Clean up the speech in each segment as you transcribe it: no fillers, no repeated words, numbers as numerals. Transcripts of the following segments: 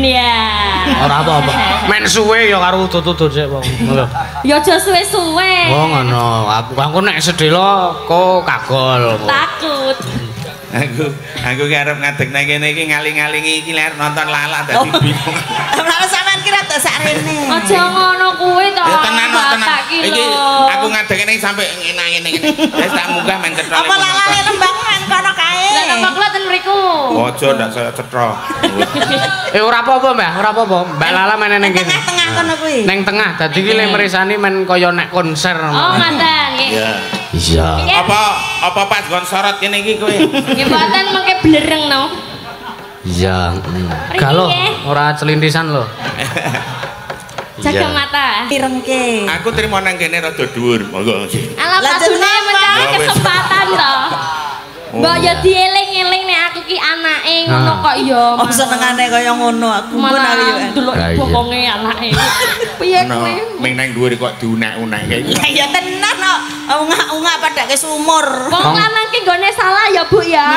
Ya. Ora apa-apa. Men suwe ya karo udut-udut sik wong. Ya aja suwe-suwe. Oh ngono. Aku nek sedhela kok kagol. Takut. Aku ki arep ngadeg nang kene iki ngaling-ngalingi iki lek nonton Lala dadi bingung. Ora sampean kira tok sarene. Aja ngono kuwi to. Ya tenan tenan. Iki Iki aku ngadeg kene sampe enak ngene iki. Wis tak munggah men cetha. Apa lalane nembang men kono kae. Lah nembang kula ten mriku. Ojo ndak saya cetha. Ora apa-apa, Mbah, ora apa-apa. Mbak Lala meneh ning kene. Tengah kono kuwi. Ning tengah. Dadi ki lek meresani men kaya nek konser. Oh, ngoten nggih. Iya. Iya. Apa pas gon sorot kene iki kowe? Nggih mboten mengke blereng no. Iya. Galo ora celintisan lho. Jaga mata. Irengke. Aku trimo nang kene rada dhuwur, monggo sih. Ala padune mencari kesempatan to. Mbok ya dieling-eling nek aku ki anake ngono kok ya. Oh senengane kaya ngono aku pun aku yo. Delok bokonge anake. Piye kuwi? Ming nang dhuwur kok diunek-unek kaya. Ya tenan kok. Ungak-ungak padake sumur. Wong lanang ki nggone salah ya, Bu ya.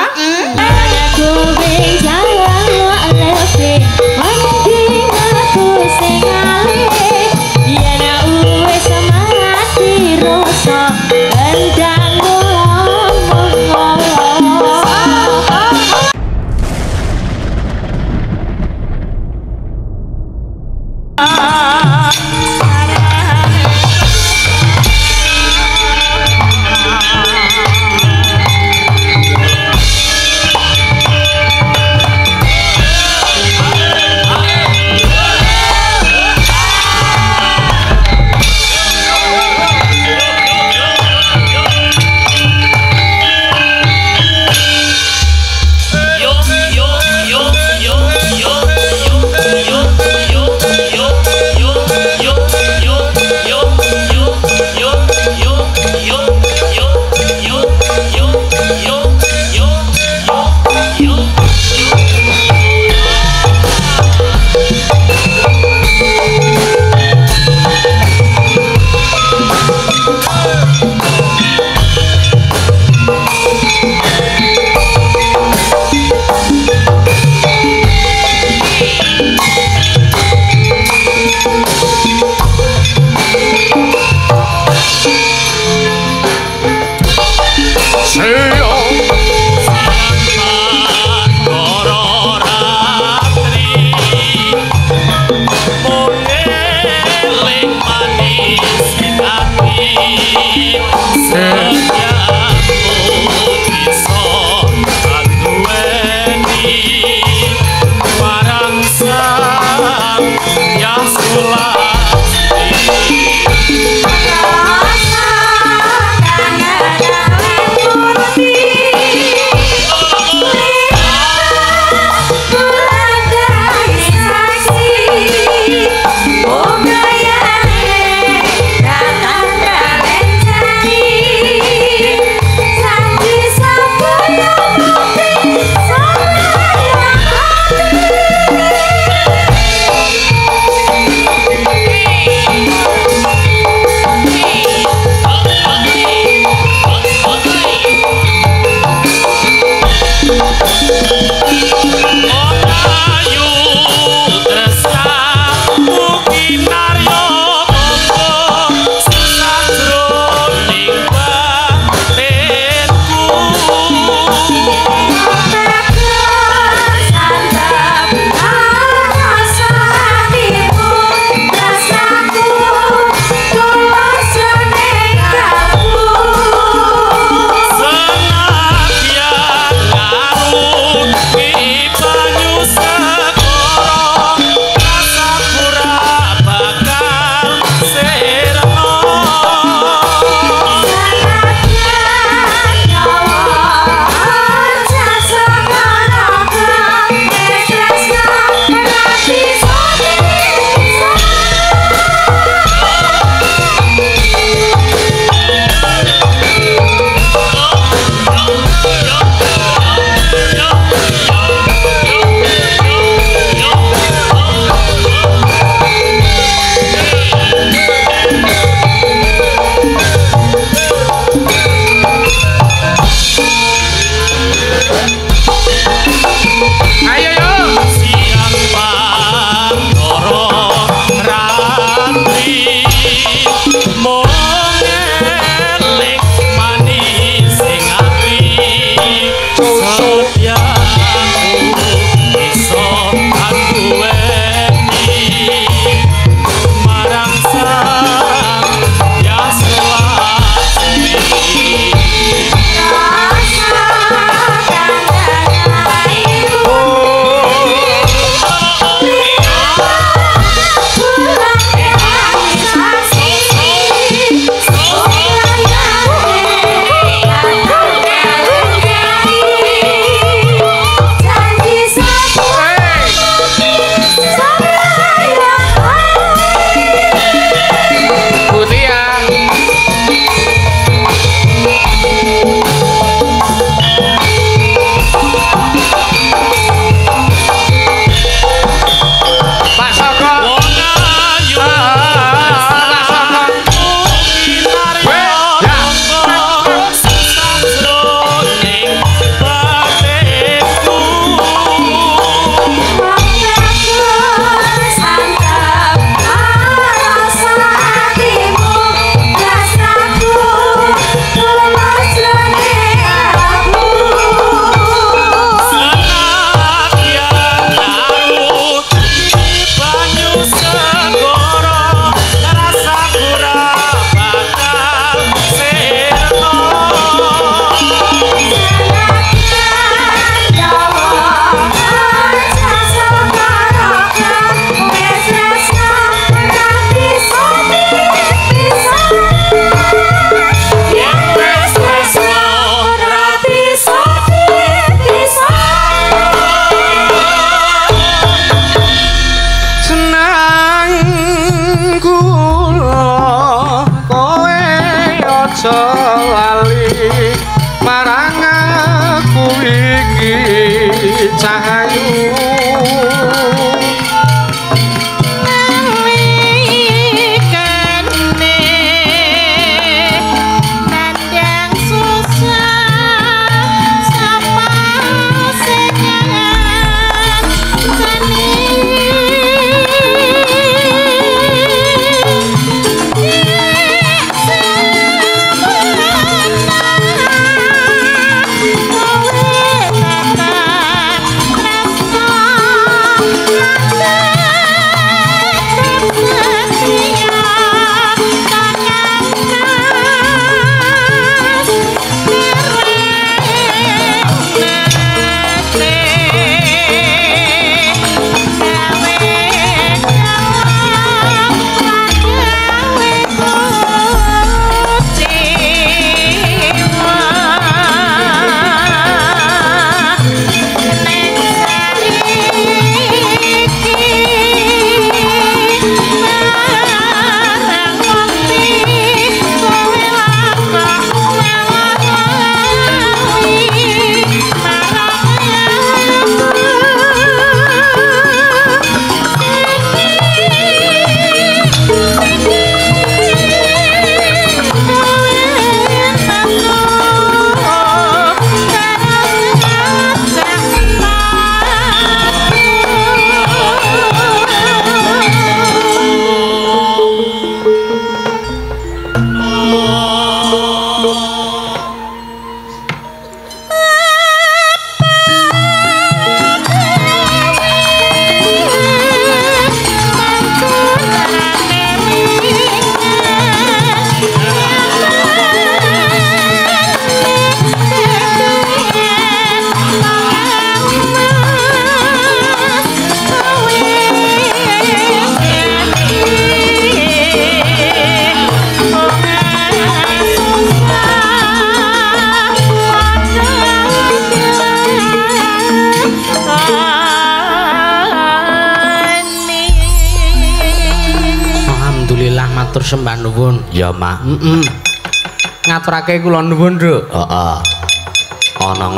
Sembah nuwun. Ya, Mak. Ngaturake kula nuwun, Nduk. Heeh. Ana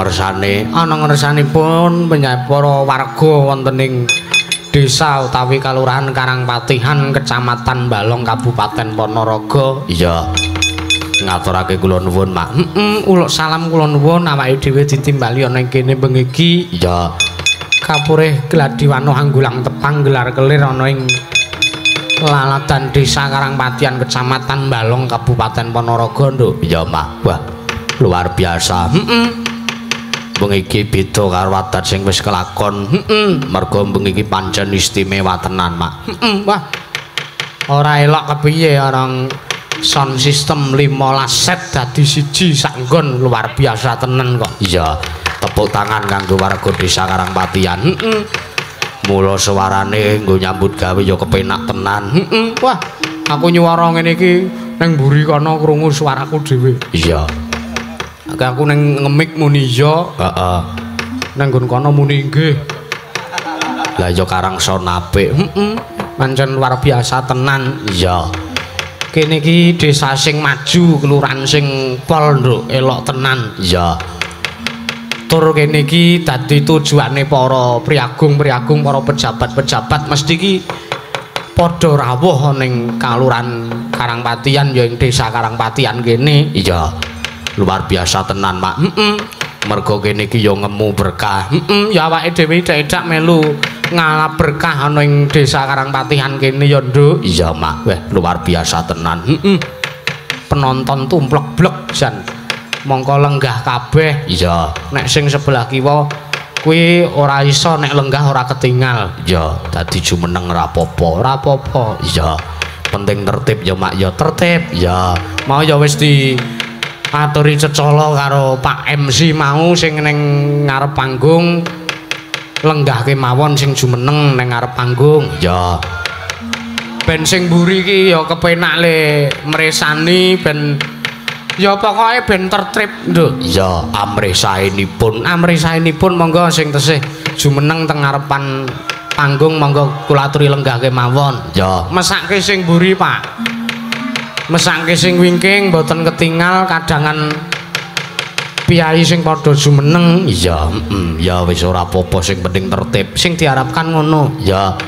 ngersanipun penyaip para warga wonten ing desa utawi Kalurahan Karangpatihan, Kecamatan Balong, Kabupaten Ponorogo. Iya. Ngaturake kula nuwun, Mak. Uluk salam kula nuwun awake dhewe ditimbali ana ing kene bengi iki. Iya. Kapurih Gladiwano Hanggulang Tepang gelar kelir ana ing Lalatan Desa Karangpatihan, Kecamatan Balong, Kabupaten Ponorogo, Nduk. Ya, Mak. Wah, luar biasa. Bengi iki beda karo adat sing wis kelakon. Mergo bengi iki pancen istimewa tenan, Mak. Wah. Ora elok kepiye orang sound system 15 set dadi siji sak nggon, luar biasa tenan kok. Iya, tepuk tangan kanggo warga Desa Karangpatihan. Mula suarane nggo nyambut gawe ya kepenak tenan. Wah, aku nyuwara ngene iki nang mburi kono krungu suaraku dhewe. Iya. Aku nang ngemik muni iya. Heeh. Nang nggon kono muni nggih. Lah ya karang son apik. Pancen luar biasa tenan. Iya. Kene iki desa sing maju, kelurahan sing pol, Nduk, elok tenan. Iya. Tur kene iki dadi tujuane para priagung-priagung, para pejabat-pejabat mesti iki padha rawuh ning Kalurahan Karangpatihan ya ing Desa Karangpatihan kene. Iya. Luar biasa tenan, Mak. Mergo kene iki ya ngemu berkah. Ya awake dhewe dak melu ngalap berkah ana ing Desa Karangpatihan kene ya, Nduk. Iya, Mak. Wah, luar biasa tenan. Penonton tumplek-blek jan. Mongko lenggah kabeh. Iya. Nek sing sebelah kiwa kuwi ora iso, nek lenggah ora ketinggal. Iya, dadi jumeneng ora apa-apa. Ora apa-apa. Iya. Penting tertib ya, Mak, ya tertib. Ya. Mau ya wis di aturi cecala karo Pak MC mau sing ning ngarep panggung. Lenggahke mawon sing jumeneng ning ngarep panggung. Ya. Ben sing mburi iki ya kepenak le mresani ben ya pokoke ben tertib, Nduk. Ya, amrih saenipun monggo sing tesih jumeneng teng ngarepan panggung monggo kula aturi lenggahke mawon. Ya. Mesake sing mburi, Pak. Mesake sing wingking mboten ketingal kadangan piyai sing padha jumeneng. Iya, ya wis ora apa-apa sing penting tertib. Sing diharapkan ngono. Ya.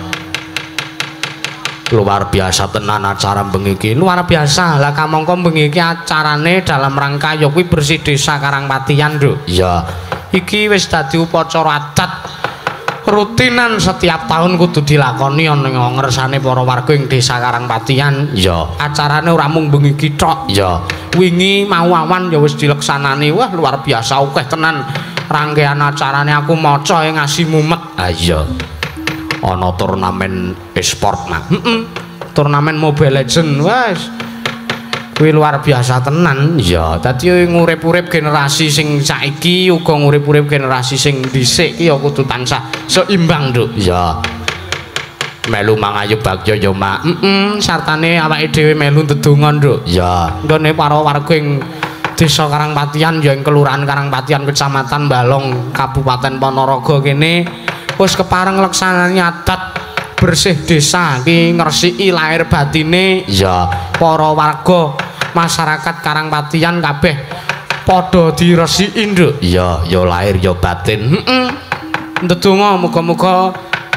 Luar biasa tenan acara bengi iki. Luar biasa. Lah kamangka bengi iki acarane dalam rangka ya kuwi bersih Desa Karangpatihan, Nduk. Ya. Iki wis dadi upacara adat rutinan setiap tahun kudu dilakoni ana ngersane para warga ing Desa Karangpatihan. Ya. Acarane ora mung bengi iki tok. Ya. Wingi mau awan ya wis dileksanani. Wah, luar biasa akeh tenan rangkaian acarane aku maca ngasih mumet. Ah iya. ana turnamen e-sport Mak. Turnamen Mobile Legend wes kuwi luar biasa tenan ya dadi ngurip-urip generasi sing saiki uga ngurip-urip generasi sing dhisik ki ya kudu tansah seimbang Nduk ya melu mangayu bagya ya Mak sartane awake dhewe melu ndedonga Nduk ya nggone para warga ing Desa Karangpatian ya ing Kelurahan Karangpatian Kecamatan Balong Kabupaten Ponorogo kene wis kepareng leksanane adat bersih desa ki ngresiki lahir batine ya para warga masyarakat Karangpatian kabeh padha diresiki Nduk ya lahir ya batin ndedonga muga-muga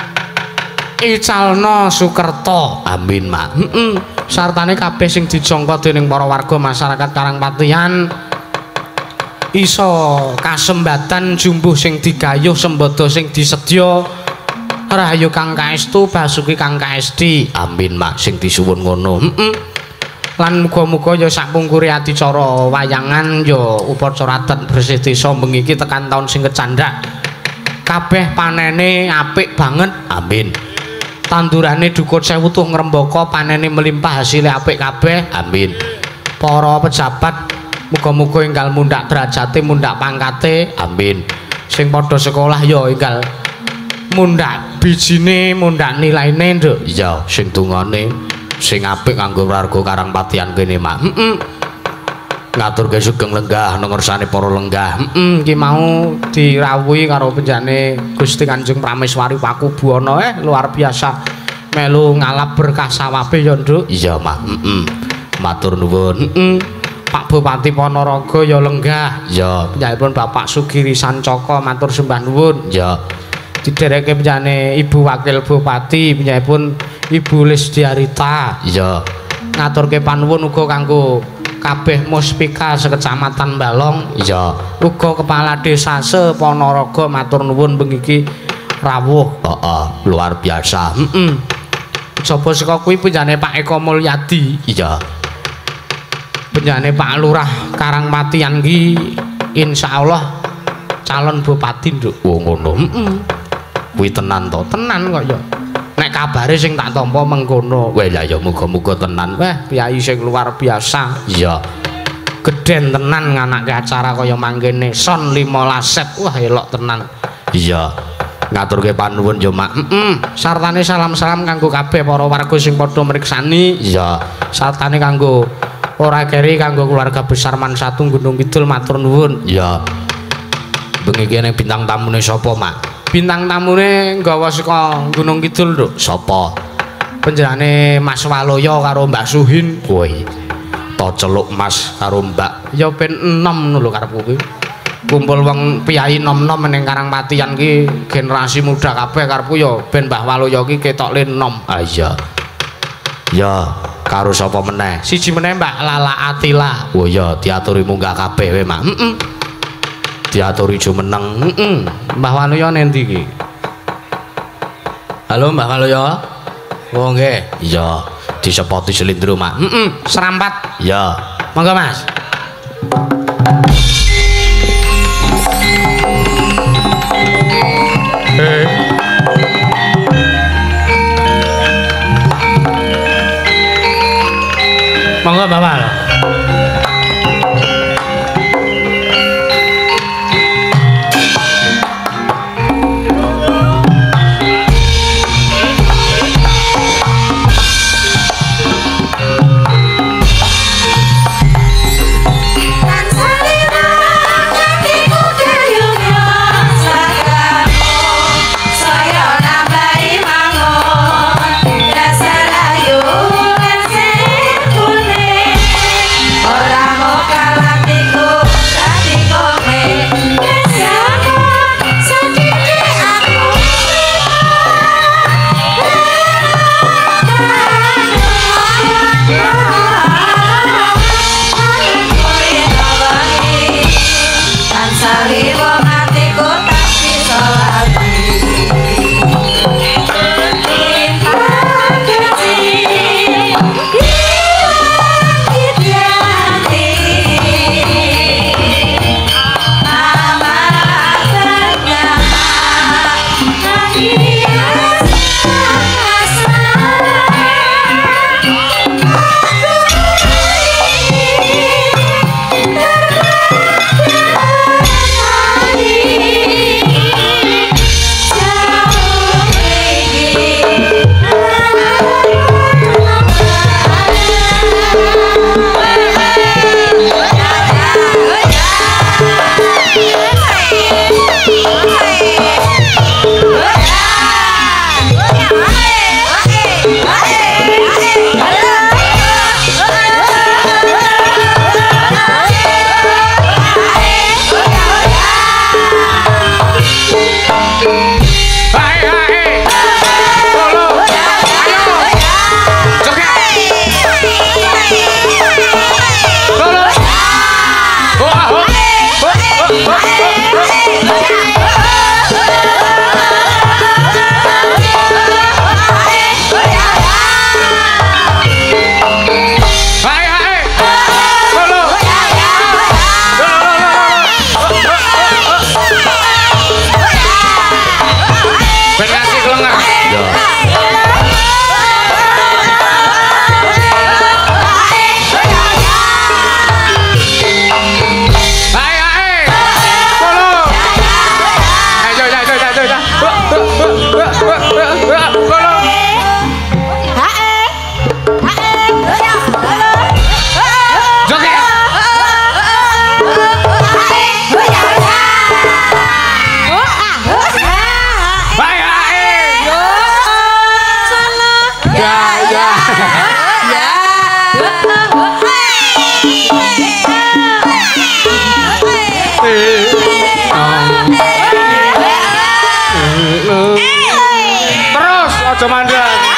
icalna sukerta amin Mak sartane kabeh sing dijangka dening para warga masyarakat Karangpatian iso kasembatan jumbuh sing digayuh sembada sing disedya rahayu Kang Kaestu basuki Kang Kaesti amin Mak sing disuwun ngono lan muga-muga ya sapungkuri adicara wayangan ya upacara adat bersih desa bengi iki tekan taun sing kecandhak kabeh panene apik banget amin tandurane dukut sewu tuh ngrembaka panene melimpah hasil apik kabeh amin para pejabat muga-muga enggal mundhak derajate mundhak pangkate amin sing padha sekolah ya enggal mundhak bijine mundhak nilaine Nduk iya sing dungane sing apik kanggo warga Karangpatian kene Mak ngaturke sugeng lenggah nang ngersane para lenggah iki mau dirawuhi karo penjane Gusti Kanjeng Prameswari Pakubuwana luar biasa melu ngalap berkah sawabe ya Nduk iya Mak matur nuwun Pak Bupati Ponorogo ya lenggah ya penjahipun Bapak Sugiri Sancaka matur sembah nuwun ya didereke penjane Ibu Wakil Bupati penjahipun Ibu Lisdiarita ya ngaturke panuwun uga kanggo kabeh muspika sekecamatan Balong ya uga kepala desa se-Ponorogo matur nuwun bengi iki rawuh luar biasa coba saka kuwi penjane Pak Eko Mulyadi iya penjane Pak Lurah Karangpatian ki insyaallah calon bupati Nduk ngono kuwi tenan to tenan kok ya nek kabare sing tak tampa mengkono weh ya muga-muga tenan weh piyai sing luar biasa iya gedhen tenan nganake acara kaya mangkene son 15 set wah elok tenan iya ngaturke panuwun ya Mak sartane salam-salam kanggo kabeh para warga sing padha mriksani iya sartane kanggo ora keri kanggo keluarga besar Mansatu Gunung Kidul matur nuwun iya bengi kene bintang tamune sapa Mak bintang tamune nggawa saka Gunung Kidul Nduk sapa penjenengane Mas Waloyo karo Mbak Suhin woi to celuk Mas karo Mbak ya ben 6 ngono lho karepku kuwi kumpul wong piyai nom-nom ning Karangpatian ki generasi muda kabeh karepku ya ben Mbah Waloyo ki ketok le 6 iya ya karo sapa meneh siji meneh Mbak Lala Atila oh iya diaturi munggah kabeh we Mak diaturi jumeneng Mbah Waloyo nendi iki halo Mbah Waloyo oh nggih iya disepoti selindro Mak serampat iya monggo Mas monggo Bapak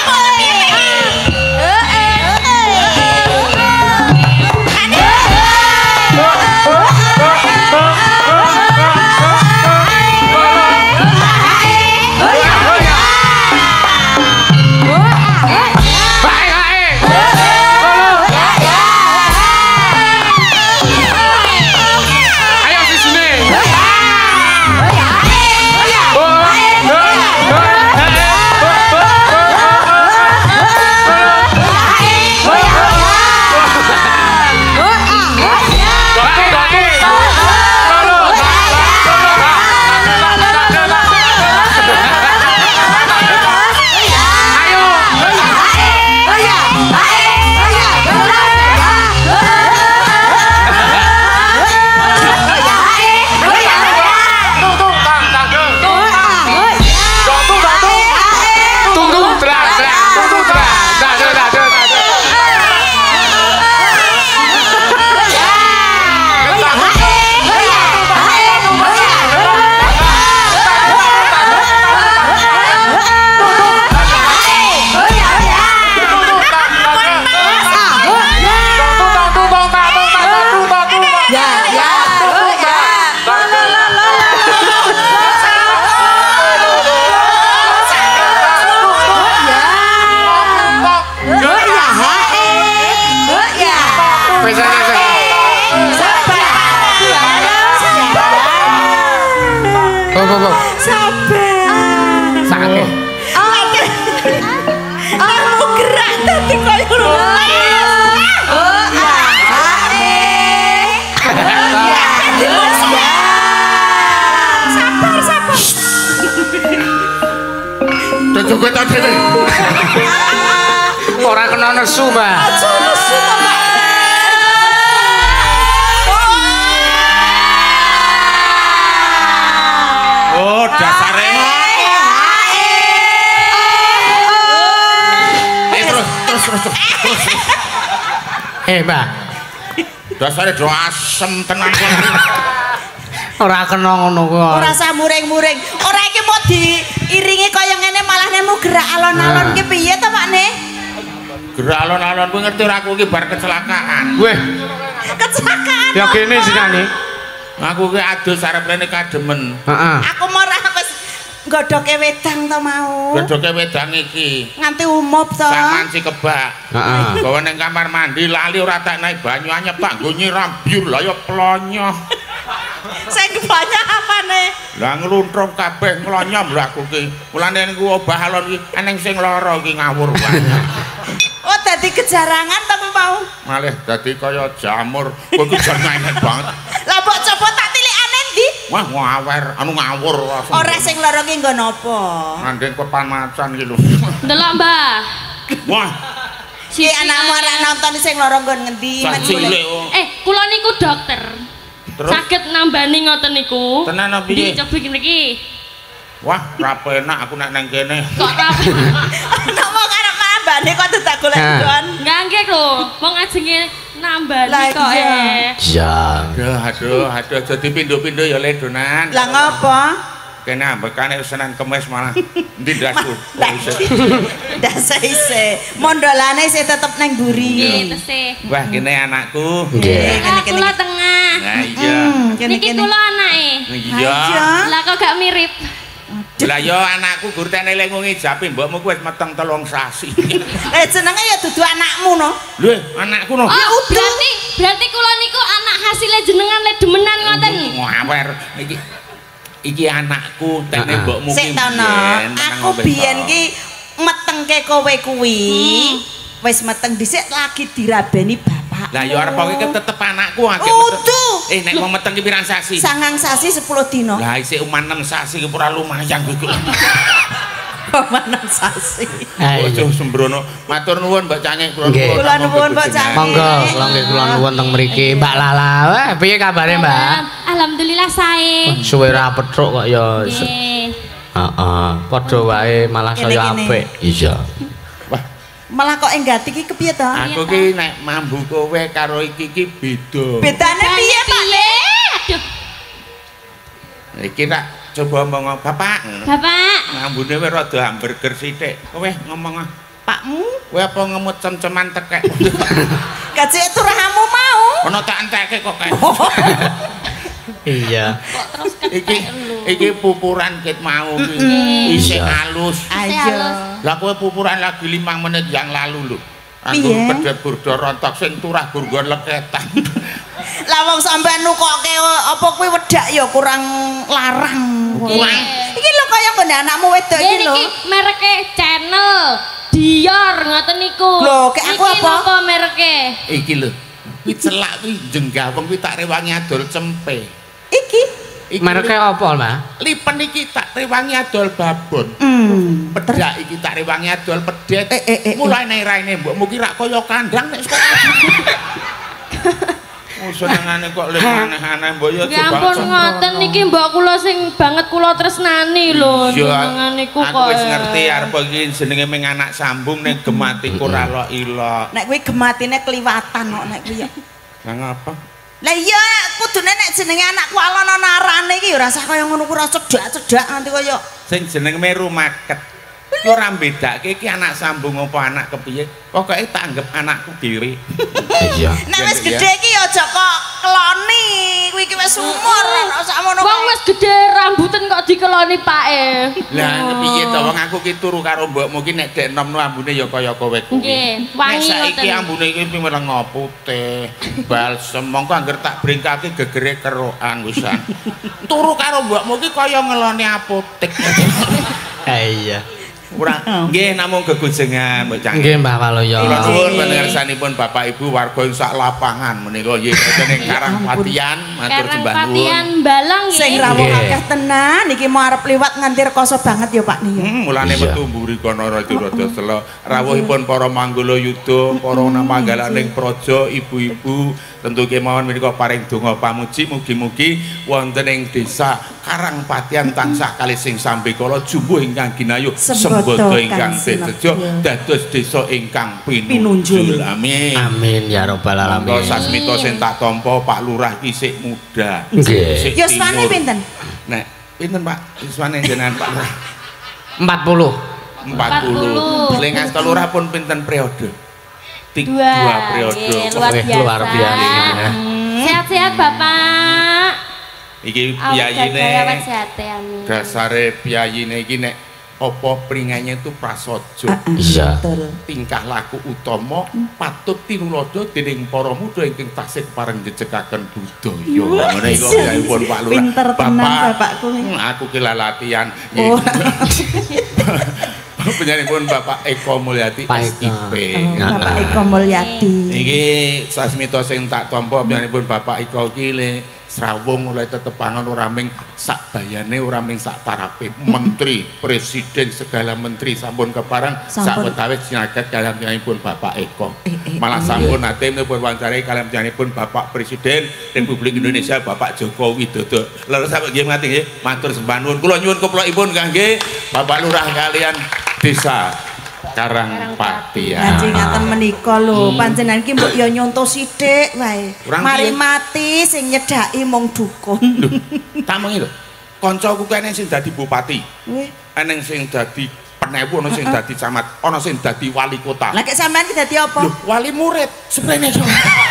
Joget dhewe. Ora kena nesu, Mbak. Aja nesu to, Mbak. Oh, dasare. Terus. Mbak. Dasare do asem tenan kok. Ora kena ngono kok. Ora usah muring-muring. Ora iki mau diiringi kaya ngene malah nemu gerak alon-alon ki piye to, Pakne? Gerak alon-alon kuwi ngerti ora aku iki bar kecelakaan. Weh, Kecelakaan. ya kene jenenge. Aku ki adus arep rene kademen. Heeh. Aku mau ora wis nggodoke wedang to mau. Godoke wedang iki. Nganti umup to. Saman si kebak. Heeh. Gawa ning kamar mandi lali ora tak naik banyu anyep tak nggo nyiram biur lah ya plonyo. Sing banyak apane? Lah ngluntrum kabeh nglonyom lho aku ki. Mulane niku obah alon ki eneng sing lara ki ngawur banyak. Oh dadi kejarangan tapi mau. Malih dadi kaya jamur. Kowe ki jan enek banget. Lah mbok coba tak tilikane ndi? Wah ngawer, anu ngawur langsung. Ora sing lara ki nggo napa? Ngandeng kepan macan ki lho. Ndelok, Mbah. Wah, Si anakmu arek nonton sing lara nggon ngendi? cilik. Kula niku dokter. Terus? Saged nambani ngoten niku. Tenan apa piye? Dicoba niki. Wah, ra penak aku nek nang kene. Kok ra. Napa karep nambane kok tak golek nggon? Enggak nggih lho, wong ajenge nambani Lah, kok iya. Ya. Aduh, aja dipindho-pindho ya le donan. Lah ngapa? Kene ambekane Senin Kemis malah ndi ndasku. Dasa ise. Mondolane isih tetep nang mburi. Nggih, tesih. Wah, kene anakku. Nggih. Kula tengah. Nah iya. Niki kula anake. Iya. Lah kok gak mirip. Lah yo anakku gur tene lengo ngijapi mbokmu wis meteng 3 sasi. Jenenge ya dudu anakmu no. Lho, anakku no. Oh, berarti kula niku anak hasilnya jenengan le demenan ngoten. Ngawer iki anakku tene mbokmu ki. Sik tono, aku biyen ki metengke kowe kuwi. Wis meteng dhisik lagi dirabeni bapak. Lah ya arep iki tetep anakku akeh. Utuh. Nek wong meteng ki pirang sasi? 9 sasi 10 dino. Lah isih uman 6 sasi ki ora lumayan kuwi. Mana sasi. Ojo sembrono. Matur nuwun Mbak Cangik kula Nggih. Kula nuwun Mbak Cangik. Monggo, kula nuwun teng mriki Mbak Lala. Wah, piye kabare, Mbak? Alhamdulillah sae. Suwe ra petruk kok ya. Nggih. Heeh, padha wae malah saya Kene-kene. apik. Iya. Wah, Malah kok enggati ki kepiye to? aku ki nek mambu kowe karo iki ki beda. Bedane piye, Pak? Aduh, Iki tak coba ngomong, Bapak. Bapak. Ngambune wis rada hamburger sithik. Kowe ngomong. Pakmu? Kowe apa ngemut cem-ceman tekek? Kajek turahamu mau. Ono tak entekke kok kae. Iya. Terus Iki pupuran ket mau iki. Isih halus. Ayo. Lah kowe pupuran lagi 5 menit yang lalu lho. Anggo Piye? pedhet burdo rontok sing turah gurgon leketan. Lah wong sampean nukoke apa kuwi wedak ya kurang larang. Kurang. Iki lho kaya nggon anakmu wedok iki lho. Iki mereke Channel Dior ngoten niku. Lho, kek aku Iki apa? napa mereke? Iki lho. Kuwi celak kuwi jenggah wong kuwi tak rewangi adol cempe. Iki. Iki Mereke apa, Mbak? lipen iki tak rewangi adol babon. Pedak iki tak rewangi adol pedet. Mulai nek raine mbokmu ki rak kaya kandang nek sekolah. Senengane kok lek aneh-aneh mbok ya Ya ampun ngoten niki mbok kula sing banget kula tresnani lho jenengan niku kok. Aku wis ngerti arep iki jenenge ming anak sambung ning gematiku ora lo ilo. Nek kuwi gematine kliwatan kok nek kuwi ya. Lah ngapa? Lah iya kudune nek jenenge anakku alon ana arane iki ya ora usah kaya ngono kuwi ora cedak-cedak nganti kaya Sing jeneng meru market. Ki ora mbedake iki anak sambung apa anak kepiye. Pokoke tak anggap anakku dhewe. Iya. nek wis gedhe iki ya aja kok keloni. Kuwi iki wis umur ora usah ngono. Wong wis gedhe rambuten kok dikeloni pake. Lah piye to wong aku ki turu karo mbokmu ki nek dek enom ambune ya kaya kowe kuwi. Nggih, Nek wangi saiki ngoten. ambune iki pimereng putih, balsem, mongko anggere tak bringkake gegere kerokan wisan. Turu karo mbokmu ki kaya ngeloni apotek. Iya. Ora nggih namung gegojengan mbok Cang. Nggih, Mbah Waloyo. Kula nuwun pangersanipun Bapak Ibu warga sak lapangan menika nggih wonten ing Karangpatian matur sembah nuwun. Karangpatian Balang nggih. Sing rawuh akeh tenan iki mau arep liwat nganti rekoso banget ya Pak nih. Mulane metu mburi kono raja-raja sela rawuhipun para manggala yuda, para namanggalaning praja, ibu-ibu tentu kemawon menika paring donga pamuji mugi-mugi wonten ing desa Karangpatian tansah kalih sing sambe kala jumbuh ingkang ginayu sembodo ingkang betejo dados desa ingkang pinunjul. Amin. Amin ya rabbal alamin. Monggo sasmita sing tak tampa Pak Lurah ki sik muda. Nggih. Sik Yuswane timur. pinten? Nek pinten Pak? Yuswane jenengan Pak Lurah? 40. 40. Leng asta Lurah pun pinten periode? Dua periode. luar Wih, biasa. luar biasa. Sehat-sehat Bapak. Iki Awet piyayine sehat amin. dasare piyayine iki nek apa pringane itu prasaja. Iya. Betul. Tingkah laku utama patut tinulada dening para muda ingkang tasih pareng jejegaken budaya. Ngene iku piyayipun Pak Lurah. Pinter tenan bapakku. Aku ki latihan. Oh. Penyanipun Bapak Eko Mulyati Pak Eko. SIP. Bapak Eko Mulyati. Iki sasmita sing tak tampa penyanipun Bapak Eko ki le srawung oleh tetepangan ora ming sak bayane ora ming sak tarape menteri presiden segala menteri sampun kepareng sak wetawis sinaget kaliyan penyanipun Bapak Eko. Malah sampun nate menipun wawancara kaliyan penyanipun Bapak Presiden Republik Indonesia Bapak Joko Widodo. Leres sampe nggih ngati nggih matur sembah nuwun kula nyuwun keplokipun kangge Bapak Lurah kalian desa Karangpatian. Kanjeng ngaten menika lho, panjenengan iki mbok ya nyonto sithik wae. Kurang Mari piye? mati sing nyedhaki mung dukun. Lho, tamengi lho. Kancaku kene sing dadi bupati, Wih. eneng sing dadi penewu, ana sing dadi camat, ana sing dadi wali kota. Lah kek sampean ki dadi apa? Lho, wali murid seprene so.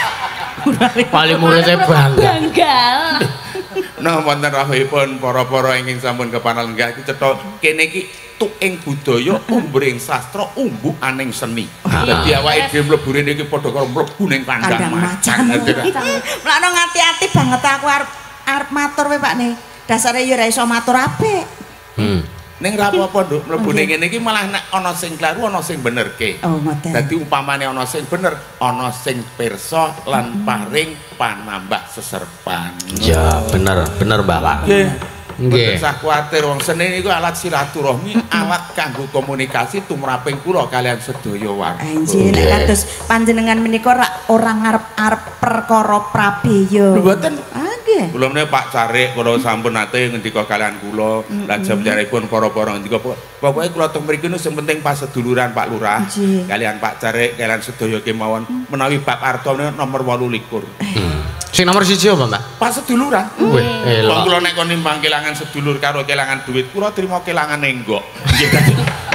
Wali muridnya bangga. Banggal. Nah, wonten rawuhipun para-para ingkang sampun kepanalengga iki cetha kene iki tuking budaya, umbring sastra, umbu aning seni. Dadi awake dhewe mlebu rene iki padha karo mlebu ning kandang macan. Mulane ngati-ati banget aku arep matur wae Pak nih. Dasare ya ora iso matur apik. Ning ra apa-apa Nduk, mlebu ning kene iki malah nek ana sing kleru ana sing benerke. Oh, ngoten. Dadi umpamane ana sing bener, ana sing pirsa lan paring panambah seserpan. Ya, bener Bapak. Nggih. Nggih. Mboten usah kuwatir wong seni niku alat silaturahmi, alat kanggo komunikasi tumraping kula kalian sedaya warga. Anjir nek kados panjenengan menika ora ngarep-arep perkara prabeya. Lho mboten. Ah nggih. Kula menika Pak Carik kula sampun nate ngendika kalian kula, lajeng jaripun para-para ngendika pokoke kula teng mriki nu sing penting paseduluran Pak Lurah. Nggih. Kalian Pak Carik, kalian sedaya kemawon menawi bab arta nomor 28. Sing nomor 1 apa, Mbak? Paseduluran. Wih, Wong elok. kula nek kon nimbang kelangan sedulur karo kelangan duit, kula trima kelangan enggok. Nggih dadi.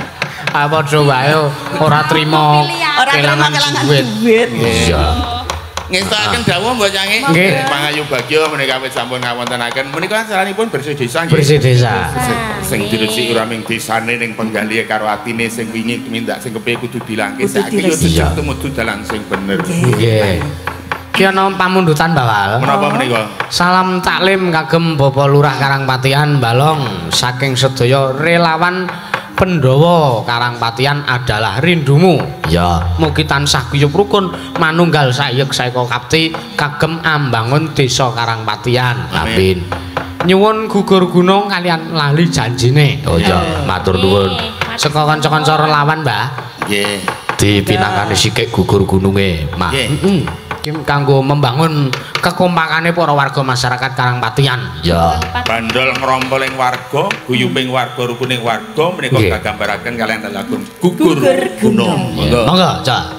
Apa coba ayo ora trimo kelangan duit. Iya. Ngestaken dawuh Mbok Cange. Nggih. Pangayu Bagya menika wis sampun ngawontenaken. Menika saranipun bersih desa nggih. Bersih desa. Sing diresiki ora ming desane ning penggali karo atine sing wingi mindak sing kepiye kudu dilangke. Saiki yo sejak tumuju dalan sing bener. Nggih. Ki ana pamundutan Bawal. Menapa menika? Salam taklim kagem Bapak Lurah Karangpatian Balong saking sedaya relawan Pendawa Karangpatian adalah rindumu. Ya, Mugi tansah guyub rukun manunggal sayek saeka kapti kagem ambangun desa Karangpatian. amin. Nyuwun gugur gunung kalian lali janjine. Oh ya, matur nuwun. Saka kanca-kanca relawan, Mbah. Nggih. Dipinakani sikik gugur gununge, Mak. Nggih. Iki kanggo membangun kekompakane para warga masyarakat Karangpatian. Ya, Bandol ngrompoling warga, guyuping warga, rukuning warga menika Nggih. kagambaraken kalian lelagon gugur gunung. Monggo. Monggo, Cak.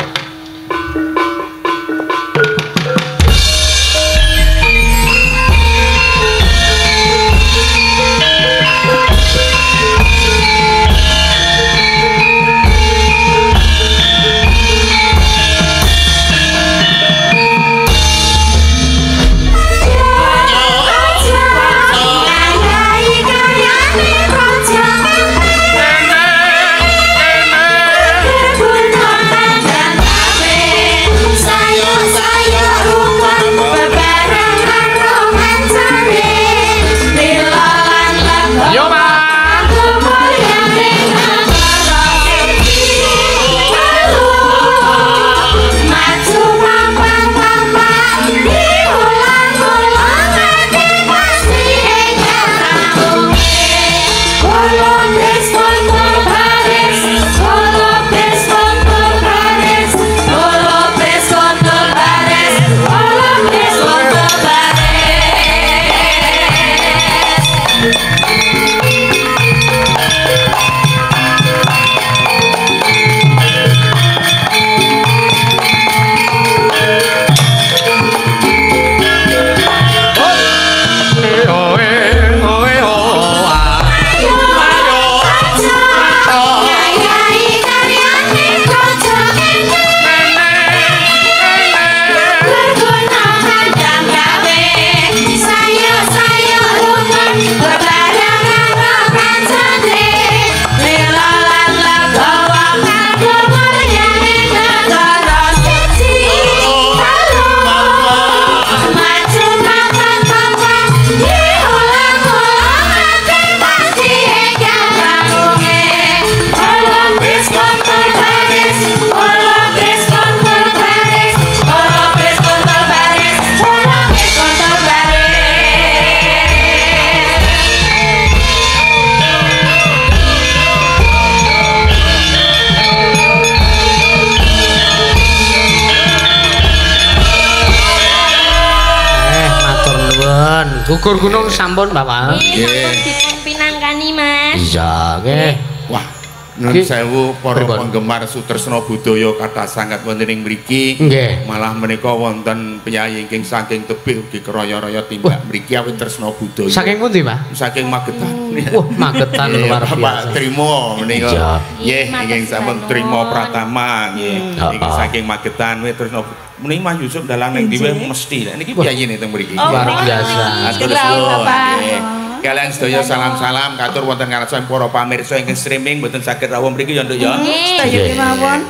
Gugur gunung sampun Bapak. Nggih, dipun pinangkani Mas. Iya, nggih. Wah, nun sewu para penggemar Sutresna Budaya kathah sanget wonten ing mriki. Nggih. Malah menika wonten penyayi ingkang saking tebih ugi keraya-raya timbak mriki awit tresna budaya. Saking pundi, Pak? Saking Magetan. Wah, Magetan luar biasa. Bapak trimo menika. Iya. Nggih, ingkang sampun trimo pratama nggih. Iki saking Magetan wis tresna muni Mas Yusuf dalang ning dhewe mesti. Niki piyayine teng mriki. Luar biasa. Atur nuwun. Kalian sedaya salam-salam katur wonten ngarsa para pamirsa ingkang streaming mboten saged rawuh mriki ya Nduk ya. Sedaya kemawon.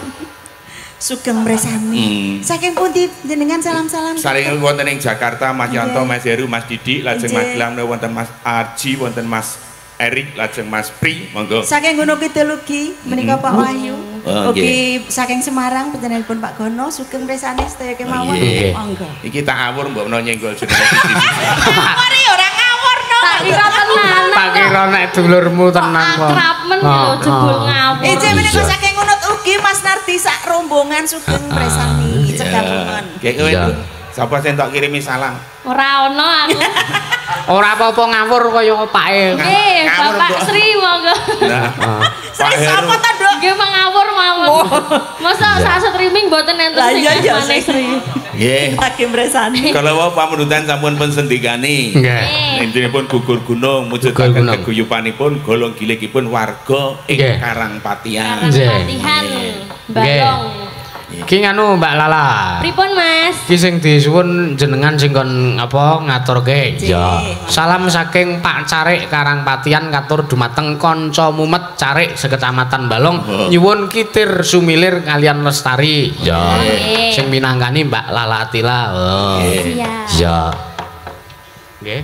Sugeng Mresani. Saking pundi jenengan salam-salam? Saling wonten ing Jakarta Mas Yanto, Mas Heru, Mas Didik, lajeng Mas Gilang wonten Mas Arji, wonten Mas Erik, lajeng Mas Pri, monggo. Saking Gunung Kidul ugi menika Pak Wahyu. Ugi saking Semarang panjenenganipun Pak Gono sugeng Mresani sedaya kemawon. Monggo. Iki tak awur mbok menawa nyenggol jenenge. Mari ora ngawur no. Tak kira tenan. Tak kira nek dulurmu tenan kok. Akrab men lho jebul ngawur. Ije menika saking Unut ugi Mas Nardi sak rombongan sugeng Mresani cekapun. Kayak kowe sapa sing tak kirimi salam? Ora ono aku. Ora apa-apa ngawur kaya opake. Nggih, Bapak Sri monggo. Nah, Sri sapa ta, Dok? Nggih mangawur mawon. Masa sak streaming mboten enten sing manis Sri. Nggih. Lagi mresani. Kalau wau pamundutan sampun pensendikani. Nggih. Intinipun gugur gunung mujudaken keguyupanipun golong gilikipun warga ing Karangpatian. Karangpatian. Balong. Ki nganu Mbak Lala. Pripun Mas? Ki sing disuwun jenengan sing kon apa ngaturke. Ya. Salam saking Pak Carik Karangpatian katur dumateng kanca mumet Carik sekecamatan Balong nyuwun kitir sumilir kalian lestari. Ya. Sing minangkani Mbak Lala Atila. Oh. Ya. Nggih.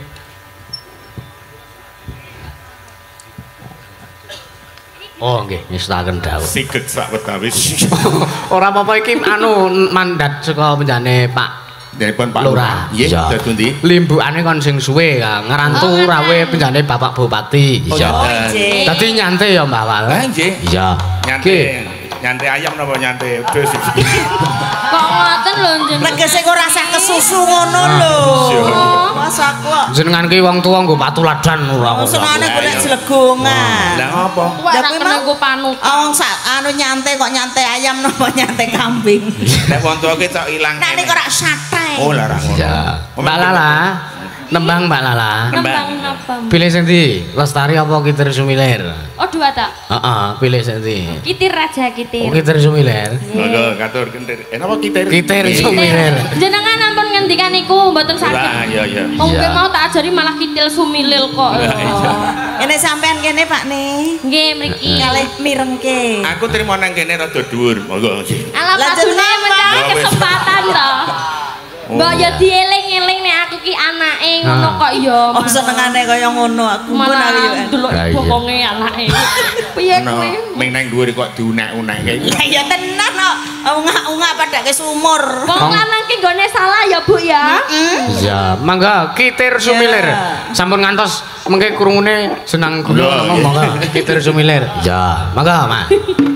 Oh nggih, nyestaken dawuh. Sigeg sak wedawis. Ora apa-apa iki anu mandat saka penjane Pak Nipun Pak Lurah. Nggih, dadi ndi? Limbukane kon sing suwe ngerantu rawe penjane Bapak Bupati. Iya. Dadi nyantai ya Mbak Wal. Nggih. Iya. Nyantai ayam napa nyantai wedhus iki? Kok ngoten lho jenengan. Tegese kok rasa kesusu ngono lho. Masa kok jenengan ki wong tuwa nggo patuladan ora kok. senengane golek jlegongan. Lah ngopo? Kuwi ora kena panut. Wong sak anu nyantai kok nyantai ayam napa nyantai kambing. Nek wong tuwa ki tok ilang. Nek niku ora sate. Oh lah ra ngono. Ya. Mbak Lala. Nembang Mbak Lala. Nembang napa? Pilih sing ndi? Lestari apa Kitir Sumilir? Oh dua tak? Heeh, pilih sing ndi? Kitir aja Oh, kitir. Kitir Sumilir. Monggo katur kentir. Napa kitir? Kitir Sumilir. Jenengan ampun ngendikan niku mboten sakit. Lah iya iya. Mungkin mau tak ajari malah kitil sumilil kok. Ini sampean kene Pak nih. Nggih mriki. Kalih mirengke. Aku trimo nang kene rada dhuwur. Monggo nggih. Ala padune mencari kesempatan to. Mbok ya dieling-eling nek aku ki anake ngono kok ya. Oh senengane kaya ngono aku pun malah delok bokonge anake. Piye kuwi? Ming nang dhuwur kok diunek-unekke. Lah ya tenan kok. Ungak-ungak padake sumur. Wong lanang ki nggone salah ya Bu ya. Ya, mangga Kitir Sumilir. Sampun ngantos mengke krungune senang gula monggo Kitir Sumilir. Ya, mangga Mas.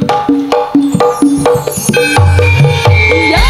Ya.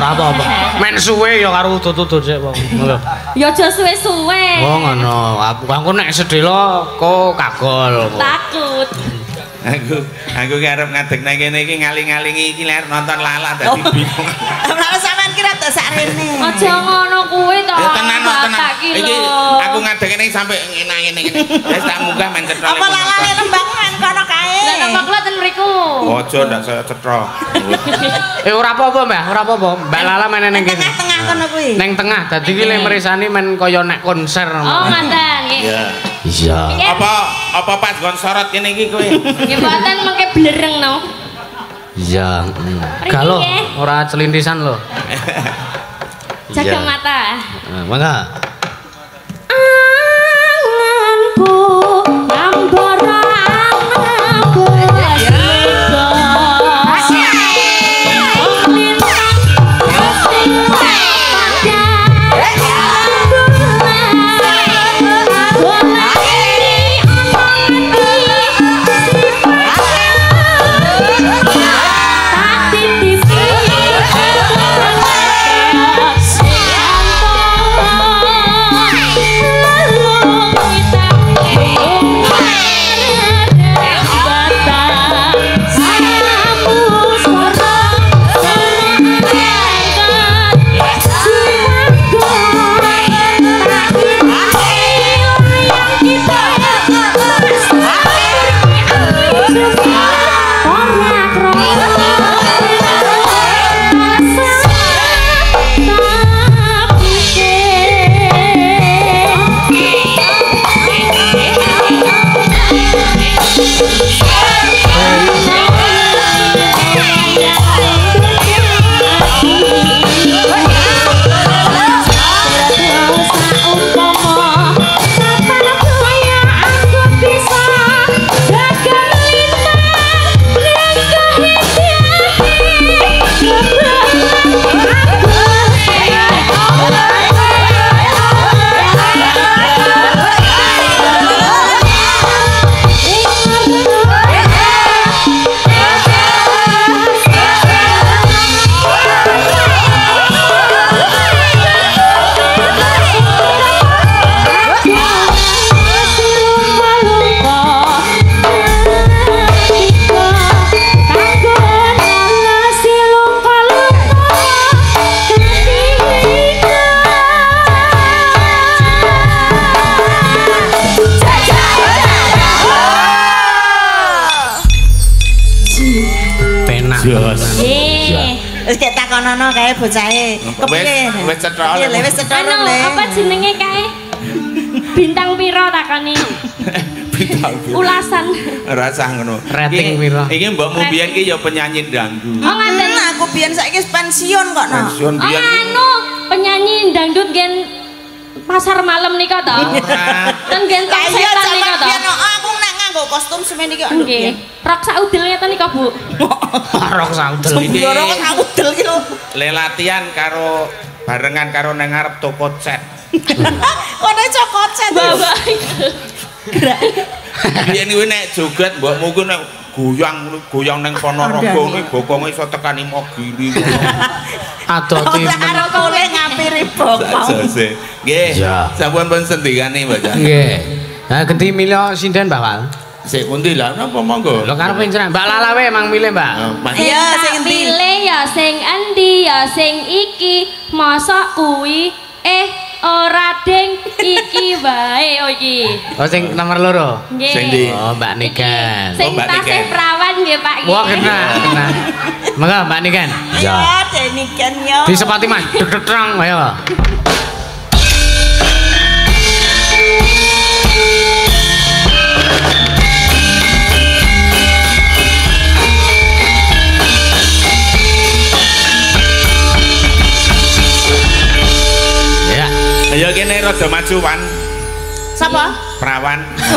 ora apa-apa. Men suwe ya karo utut-utut sik wong. Ya aja suwe-suwe. Oh ngono. Aku nek sedhela kok kagol. Takut. Aku ki arep ngadegna kene iki ngaling-alingi iki lek nonton Lala dadi bingung. Lah sampean kira dak sakrene. Aja ngono kuwi to. Ya tenan tenan. Iki aku ngadegne sampe enak ngene iki. Wis tak munggah men cetha. Apa lalane nembang men kono kae. Lah napa kula ten mriku. Ojo ndak saya cetha. Ora apa-apa, Mbah, ora apa-apa. Mbak Lala meneh ning kene. Tengah-tengah kono kuwi. Ning tengah. Dadi ki lek meresani men kaya nek konser. Oh, ngoten nggih. Iya. Iya. Apa pas gon sorot kene iki kowe? Nggih mboten mengke blereng no. Iya. Galo ora celintisan lho. Jaga mata. Mangga. Anganku ngambara anakku. Wis kek takonono kae bocahe. Kepiye? Wis cetha. Iya, wis cetha Anu, le. apa jenenge kae? Bintang piro takoni? Bintang piro? Ulasan. Rasah ngono. Rating piro? Iki mbokmu biyen ki ya penyanyi dangdut. Oh, ngaten. Aku biyen saiki wis pensiun kok no. Pensiun Oh, biyen. anu, penyanyi dangdut gen pasar malam nika to. Ten gen tong Iya setan nika zaman to. biyen aku nek nganggo kostum semen iki kok. Nggih. Rok saudel ngeten nika, Bu. Rok saudel iki. Sembrono kok saudel ki lho. Le latihan karo barengan karo nang ngarep toko cat. Kone cokot set. Bapak. Biyen kuwi nek joget mbokmu ku nek goyang ning Ponorogo kuwi bokonge iso tekani mogili. Adoti Karo kule ngampiri bokong. Jose. Nggih. Iya. Sampun pun sendikane, Mbak. nggih. Nah, ganti milih sinden Mbak Wal. Sik pundi lah napa monggo? Lho karepe jenengan Mbak Lala wae emang milih, Mbak. Iya, sing endi? Pilih ya sing endi ya sing iki. Mosok kuwi ora ding iki wae oh iki. Oh sing nomor loro. Nggih. Sing ndi? Oh, Mbak Niken. Sing Mbak tasih Niken. perawan nggih Pak. Wah, kena. Monggo Mbak Niken. Ya, deniken yo. Disepati Mas. Deg terang ayo. Ya. Ayo kene rada maju Wan. Sapa? Prawan.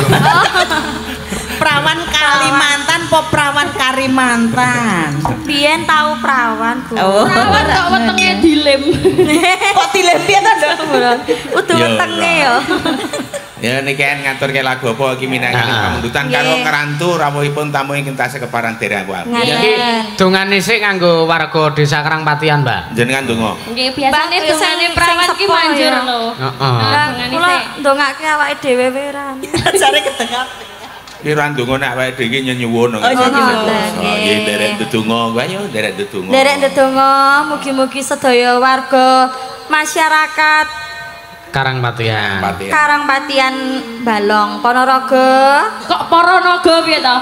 Perawan Kalimantan po perawan Karimantan. Biyen tahu perawan, Bu. Oh. Perawan kok wetenge dilem. Kok dilem piye to, Nduk? Udah Ya wetenge Allah. ya. Ya niki ngaturke lagu apa iki minangka pamundutan karo ngerantu rawuhipun tamu ingkang tasih keparan dereng wae. Iki dongane sik kanggo warga Desa Karangpatian, Mbak. Jenengan donga. Nggih, biasane dongane prawan ki manjur lho. Heeh. Kula ndongake awake dhewe weran. Jare ketengah. Kira ndonga nek awake dhewe nyuwun. Oh, nggih, derek ndedonga, ayo derek ndedonga. Derek ndedonga, mugi-mugi sedaya warga masyarakat Karangpatian Balong Ponorogo. Kok Ponorogo piye to?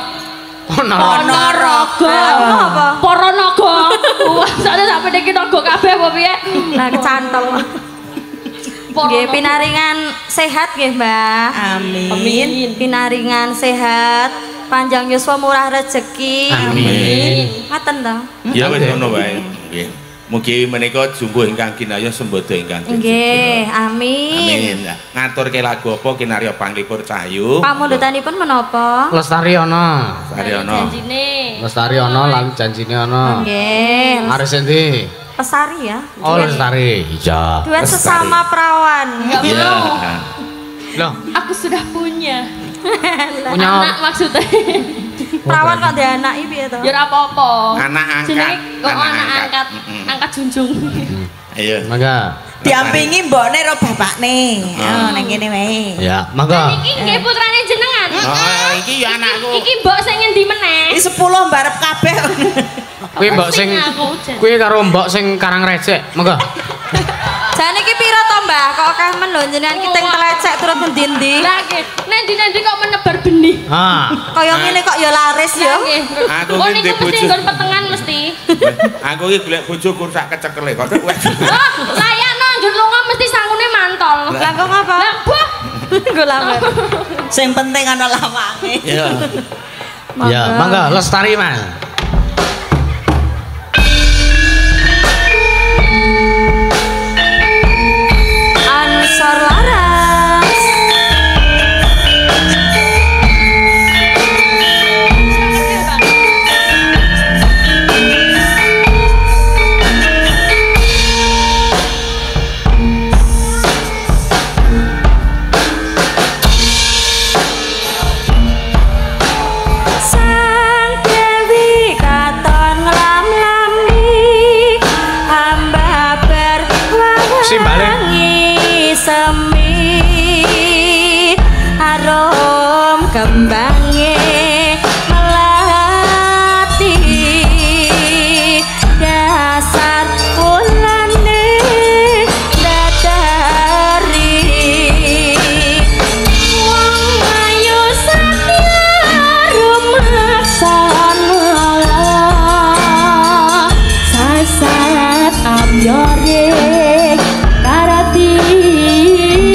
Ponorogo. Apa? Ponorogo. Wah, sakjane sampe iki naga kabeh apa piye? Lah kecantol. Nggih, pinaringan sehat nggih, Mbah. Amin. Pinaringan sehat, panjang yuswa murah rezeki. Amin. Ngaten to? Ya wis ngono wae. Nggih. Mugi menika jumbuh ingkang kinaya sembada ingkang nggih, amin. Amin. Ngaturke lagu apa kinarya panglipur Cahyu? Pamundutanipun menapa? Lestari ana. Janjine. Lestari ana lan janjine ana. Nggih. Ares endi? Lestari ya. Oh, Lestari. Iya. Duet sesama perawan. Enggak Iya. Loh, Aku sudah punya. punya Anak maksudnya. Perawan kok ndek anak iki piye to? Ya ora apa-apa. Anak angkat. Jenenge kok anak angkat. Angkat junjung. Ayo. mangga. Diampingi mbokne karo bapakne. Oh, nang kene wae. Ya, mangga. Iki nggih putrane jenengan. Oh, iki ya anakku. Iki mbok sing ngendi meneh? Iki 10 mbarep kabeh. Kuwi mbok sing kuwi karo mbok sing Karang Recek, mangga. Jane iki pira to, Mbah? Kok akeh men lho jenengan ki teng telecek turut ngendi-endi? Lah nggih, nendi-nendi kok menebar benih. Ah. Kaya ngene kok ya laris ya. Nggih. Aku Oh ki niku ndek mesti bojo. nggon petengan mesti. Aku iki golek bojo kursak kecekele kok. Oh, layakno njur lunga mesti sangune mantol. Lah kok ngapa? Lah buh. Nggo lamar. Sing penting ana lawange. Ya. Ya, mangga Lestari, Mas. Ansor laras. Sang Dewi katon nglam-lambi hamba berwangi semi arom kembange melati dasar ulane dadari wong ayu satya rumaksana sasat amyore karati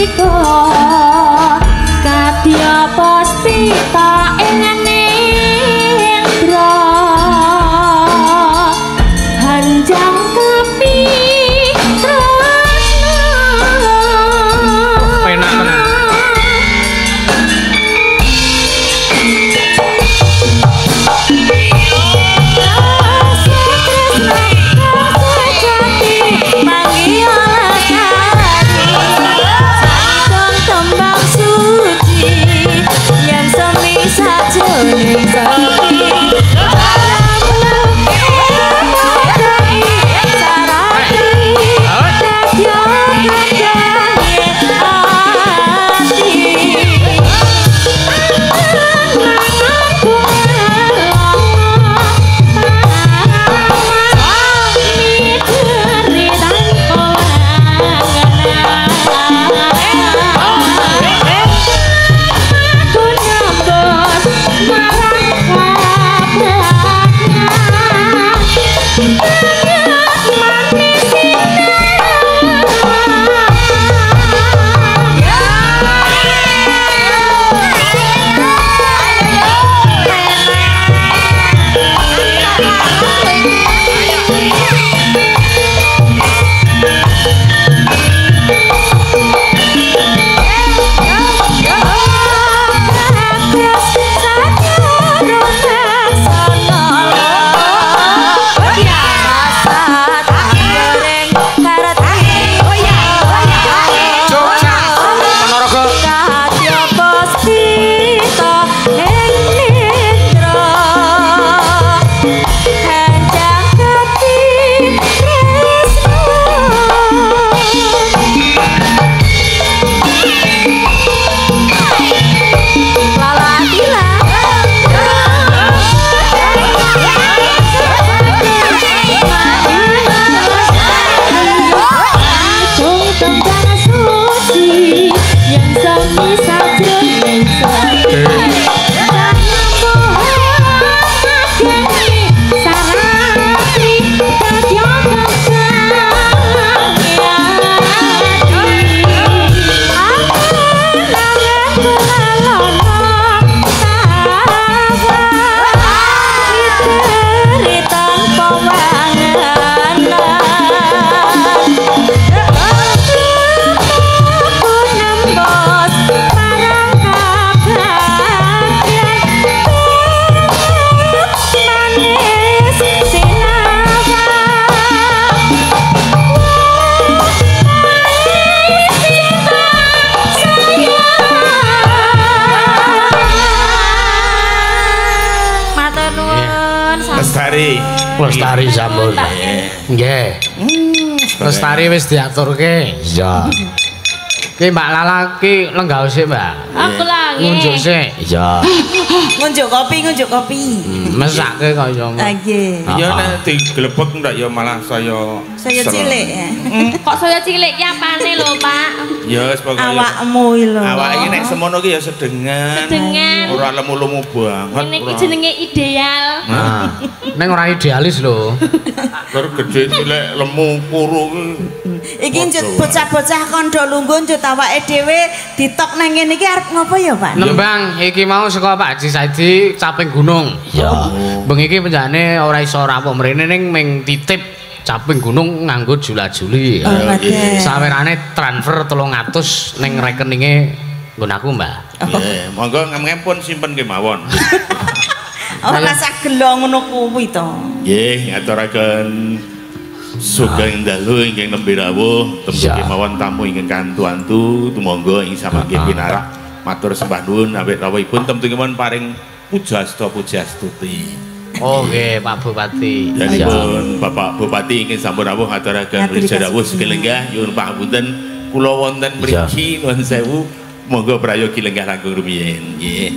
Lestari sampun. Nggih. Lestari wis diaturke. Iya. Ki Mbak Lala ki lenggah sik, Mbak. Aku lagi. Ngunjuk sik. Iya. Ngunjuk kopi. Mesake kaya Ah nggih. Ya nek diglebek ndak ya malah saya Cilik ya. Kok saya cilik ki apane lho, Pak? Ya wis pokoke Awakmu lho. awak iki nek semono ki ya sedengan. Sedengan. Ora lemu-lemu banget. Ini ki jenenge ideal. Nah, neng ora idealis lho. Terus gede cilik lemu kuru ki. Iki njut bocah-bocah kondo lungguh njut awake dhewe ditok nang ngene iki arep ngopo ya, Pak? Nembang iki mau saka Pak Haji Saidi Caping Gunung. Iya. Bengi iki penjane ora iso rawuh mrene ning ming titip Caping Gunung nganggo jula-juli. Oh, Mbak. Sawerane transfer 300 ning rekeninge nggon aku, Mbak. Nggih, monggo ngempun simpen kemawon. Ora sak gelo ngono kuwi to. Nggih, ngaturaken sugeng dalu ingkang nembe rawuh tembe kemawon tamu ingkang kantu-antu tumangga ing samanggih pinarak matur sembah nuwun awit rawuhipun temtu kemawon paring pujasta pujastuti. Oh nggih, Pak Bupati. Danipun Bapak Bupati ingkang sampun rawuh ngaturaken ridhawuh sekelenggah nyuwun pangapunten kula wonten mriki nuwun sewu monggo prayogi lenggah langkung rumiyin nggih.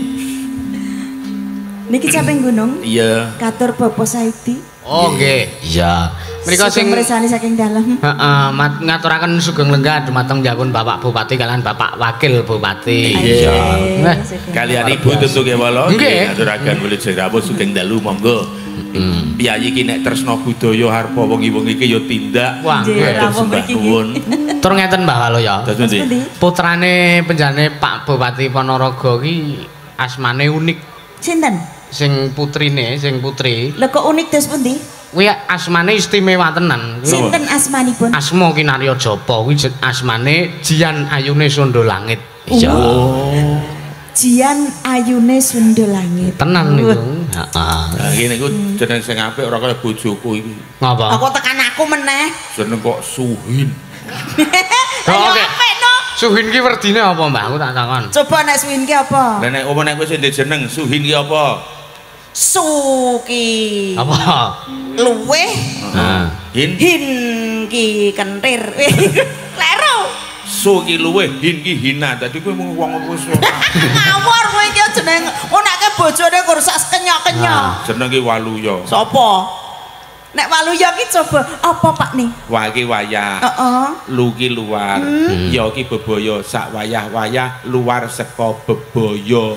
Niki Caping Gunung. Iya. Katur Bapak Saidi. Oh nggih. Iya. Menika sing mresani saking dalem. heeh, ngaturaken sugeng lenggah dumateng japun Bapak Bupati kalian Bapak Wakil Bupati. Iya. Nah, Kalian Ibu tentu kewala Nggih. ngaturaken wilujeng rawuh sugeng dalu monggo. Piyayi iki nek tresna budaya harpa wengi-wengi iki ya tindak. Wah, Nggih, nggih. rawuh Sembah mriki. nuwun. Tur ngeten Mbah Walo ya. Terus pundi? Putrane penjane Pak Bupati Ponorogo ki asmane unik. Sinten? Sing putrine, sing putri, Lho kok unik dos pundi? kuwi asmane istimewa tenan. Sinten asmanipun? Asma Kinarya Japa kuwi asmane Jian Ayune Sundha Langit. Iya. Jian Ayune Sundha Langit. Tenan niku. Heeh. Nah, iki niku jeneng sing apik ora kaya bojoku iki. Ngapa? Aku tekan aku meneh. Jeneng kok Suhin. Ayo oke. apik no. Suhin ki werdine apa, Mbah? Aku tak takon. Coba nek Suwin ki apa? Lah nek omone kowe sing jeneng Suhin ki apa? Suki. Apa? Luweh. Heeh. Hin Hin ki kentir. Kleru. Su ki luweh, hin ki hina. Dadi kowe mung wong wis Ngawur kowe iki jeneng onake bojone kur sak kenyok-kenyok. jeneng ki Waluya. Sopo? Nek Waluya ki coba apa Pak nih? Wa ki wayah. Heeh. Lu ki luar. Ya ki bebaya sak wayah-wayah luar saka bebaya.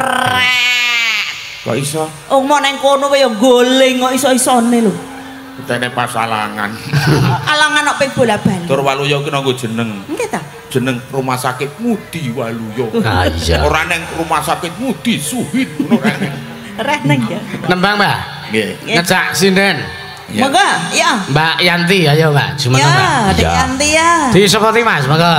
Kok iso? Omong nang kono kowe ya goling kok iso-isone lho. Tene pasalangan. Alangan kok ping bola-bali. Tur Waluya ki nanggo jeneng. Nggih ta? Jeneng rumah sakit Mudi Waluya. Ah iya. Ora neng rumah sakit Mudi Suhin ngono rene. Reh nang ya. Nembang, Mbah. Nggih. Ngejak sinden. Ya. Monggo, ya. Mbak Yanti, ayo Mbak. Jumeneng, Mbak. Ya, Dik Yanti ya. Disepoti Mas, monggo.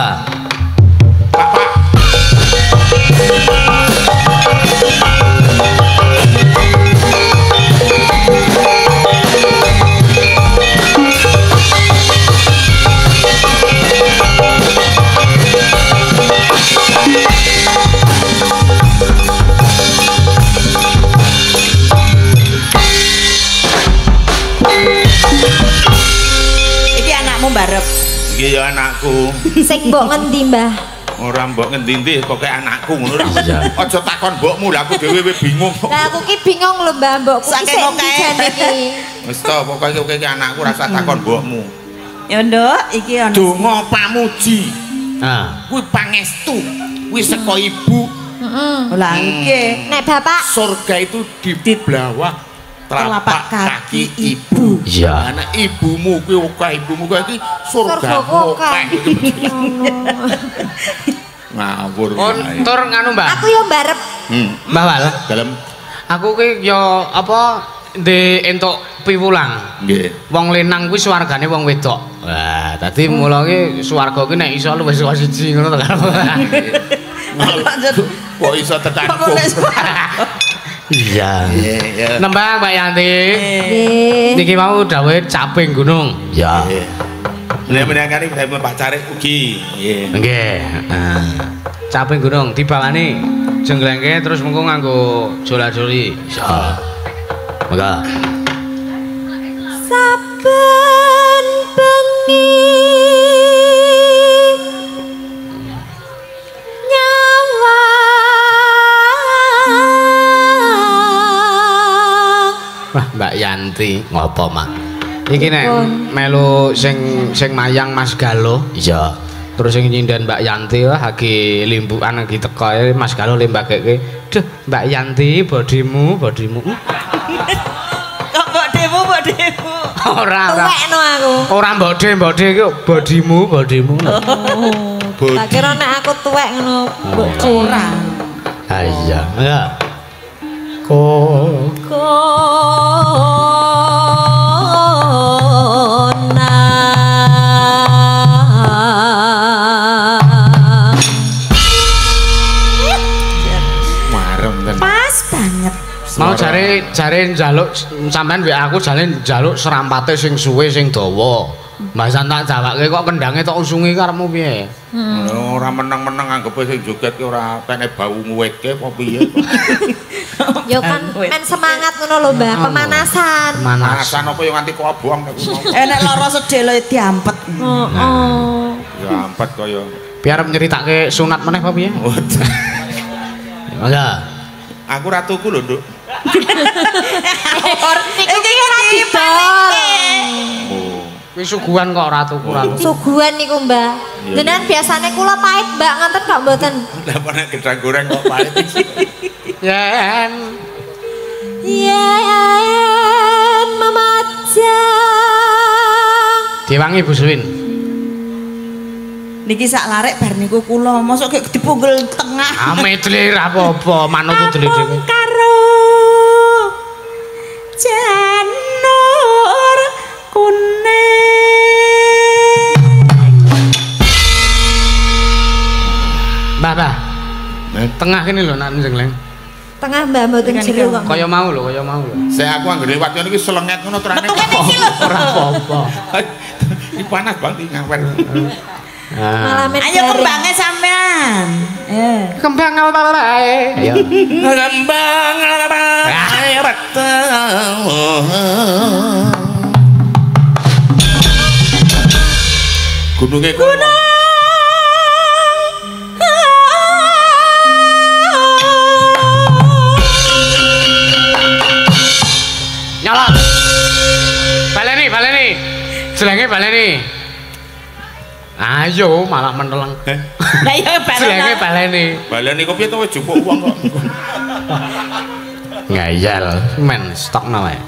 Iki anakmu mbarep. Nggih ya anakku. Sing mbok ngendi, Mbah? Ora mbok ngendi-endi pokoke anakku ngono lho. Iya. Aja takon mbokmu lah aku dhewe bingung. Lah aku ki bingung lho, Mbah, mbokku ki Saking sing oke. jane iki. Wis to pokoke kowe iki anakku rasa takon mbokmu. Ya nduk, iki ana. Donga pamuji. Ah. Kuwi pangestu. Kuwi saka ibu. Lah nggih. Nek Bapak Surga itu di bawah telapak kaki ibu. Iya. Anak ibumu kuwi akeh ibumu kuwi iki surga Surga akeh. Ngawur. wae. Tur nganu, Mbak. aku yo mbarep. Mbah Wal. Dalem Aku ki yo apa ndek entuk piwulang. nggih. Wong lenang kuwi swargane wong wedok. Wah, dadi mula ki swarga ki nek iso luwih saka siji ngono to kan. Kok iso tekanku. Iya. Iya. Nembang Mbak Yanti. Nggih. Niki mau dawuhe Caping Gunung. Ya. Nek menangane Pak Carik ugi. Nggih. Nggih. Heeh. Caping Gunung dibawani jenglengke terus mengko nganggo jola-joli. Ya. Maka saben bengi nyawa wah Mbak Yanti ngopo mak iki nek melu sing mayang Mas Galo iya terus sing nyindan Mbak Yanti wah lagi limbukan lagi teko Mas Galo limbakeke duh Mbak Yanti bodimu Kok bodemu ora tuwekno aku ora mbode iki bodimu tak kira nek aku tuwek ngono ora iya ya pas banget mau jare njaluk sampean wek aku jare njaluk serampate sing suwe sing dawa. Mbah San tak jawake kok kendange tok usungi karepmu piye? Ora meneng-meneng anggepe sing joget ki ora kene bau nguwitke apa piye? ya kan men semangat ngono lho Mbah pemanasan Pemanasan apa yo nganti kobong nek nek lara sedelo diampet ya ampet kaya Biar nyeritake sunat meneh apa piye? mangga aku ratuku lho Nduk. iki ora didol Kuwi suguhan kok ratuku. suguhan niku Mbah jenengan biasane kula pahit Mbak ngoten kok mboten Lah nek gedang goreng kok pahit. Yen memajang diwangi Bu Suwin. niki sak larek bar niku kula mosok gek dipunggul tengah Medle ra apa-apa, manut dele dhewe. karo janur kuning Mbah. Tengah kene lho nak jengleng. tengah Mbah mboten jero kok Kaya mau lho. Saya aku anggere liwat ngene iki selenget ngono terane. Ora apa-apa. Iki panas Bang iki ngawer. malah men ayo kembangnya sampean Kembang bae. Ayo. Kembang bae Gununge kono. Nyolot. Baleni. Jelenge baleni. Ayo malah meneleng. lah ya Jelenge baleni. Baleni kok piye to wis jupuk wong kok. Ngayal, men stokno wae.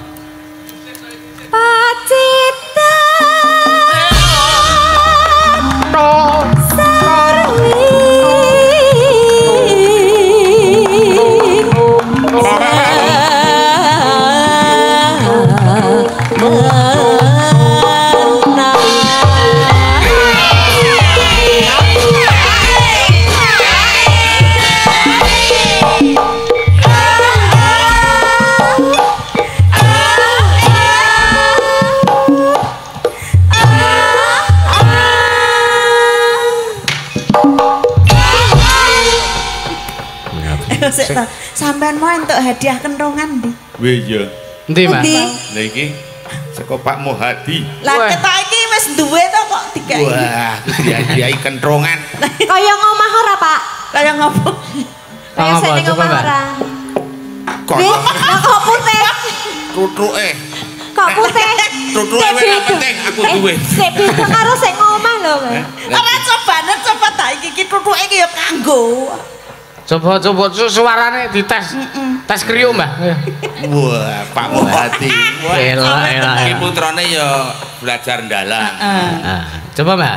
sampean mau entuk hadiah kentongan ndi? Weh iya. Endi, Mbak? Lah iki saka Pak Muhadi. Lah ketok iki wis duwe to kok dikai. Wah, dihadiahi kentongan. kaya ngomah ora Pak Kaya ngopo? kaya Apa, sing coba, ngomah Mbak? ora Kaya lah kok putih tutruke. kok putih Tutruke wis ora penting aku duwe. sik beda karo sing ngomah lho Mbak Ora coba ta iki tutuke iki ya kanggo. Coba suarane dites. Tes kriuk, Mbah. Wah, Pak Muhadi. Elah. Iki putrane ya belajar ndalang. Coba, Mbah.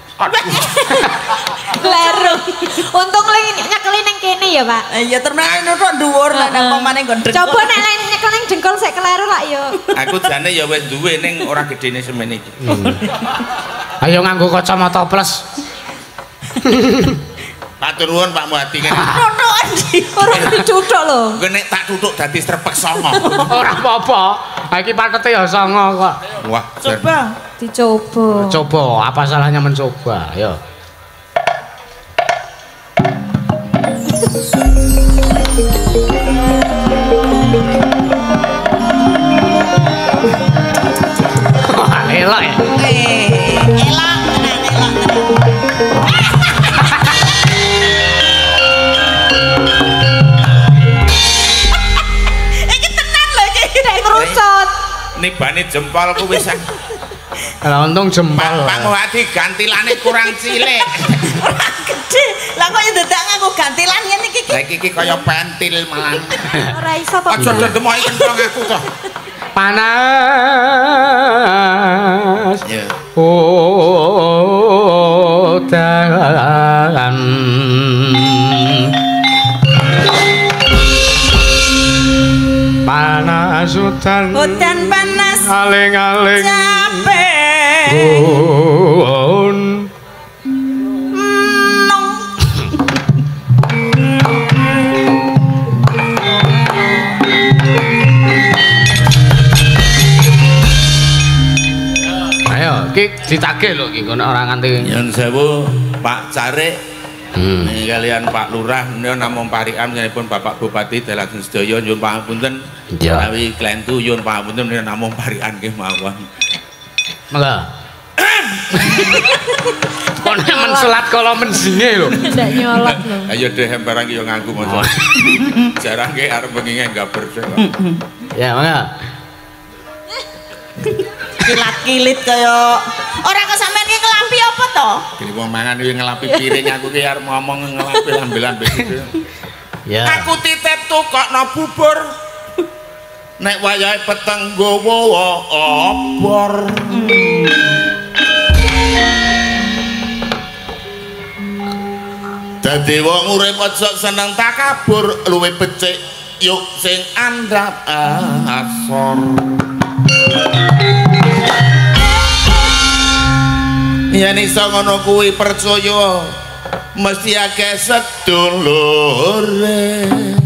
Kleru. Untung nyekeli ning kene ya, Pak. Ya terus nutuk dhuwur nek pamane nggon drengkul. Coba nek nyekel ning jengkol sik kleru lak ya. Aku jane ya wis duwe ning ora gedene semen iki. Ayo nganggo kacamata plus. Matur nuwun Pak Muhadi kene. Nutukan ndi? Ora dicuthuk lho. Nek tak tutuk dadi strepek songo. Ora apa-apa. Ha iki patete ya songo kok. Wah, Coba. Dicoba. Coba, apa salahnya mencoba? Ayo. elok ya. Elok tenan elok. Iki tenan lho iki nek Kerucut. Nibane jempolku wis. Lah untung jempol. Pangwati gantilane kurang cilik. gede. Lah kok ya dadak nganggo gantilan ngene iki. Lah iki kaya pentil malah. Ora iso kok. Aja ndemoki kenthong aku to. Panas. Ya. Udan. Panas udan. Udan panas. Aling-aling. Capek. Ki ditagih lho ki kono ora nganti. Nyun sewu Pak Carik. Kalian Pak Lurah menika namung parikan njenipun Bapak Bupati Daladan sedaya nyuwun pangapunten. Ya. Menawi klentu nyuwun pangapunten menika namung parikan nggih mawon. Mangga. Kono men salat kala menjinge lho. Ndak nyolot lho. Ayo deh barang ki yo nganggo maca. Jarang ki arep benginge nggaber. Ya mangga. Kilat-kilit kaya ora kok sampean ki ngelampi apa to? Kene wong mangan iki ngelapi piring aku ki arep ngomong ngelapi lambe-lambe. Ya. Aku titip tukokno bubur. Nek wayahe peteng nggawa obor. Dadi wong urip aja seneng takabur, luwih becik yuk sing andhap asor. Yen iso ngono kuwi percaya mesti akeh sedulure.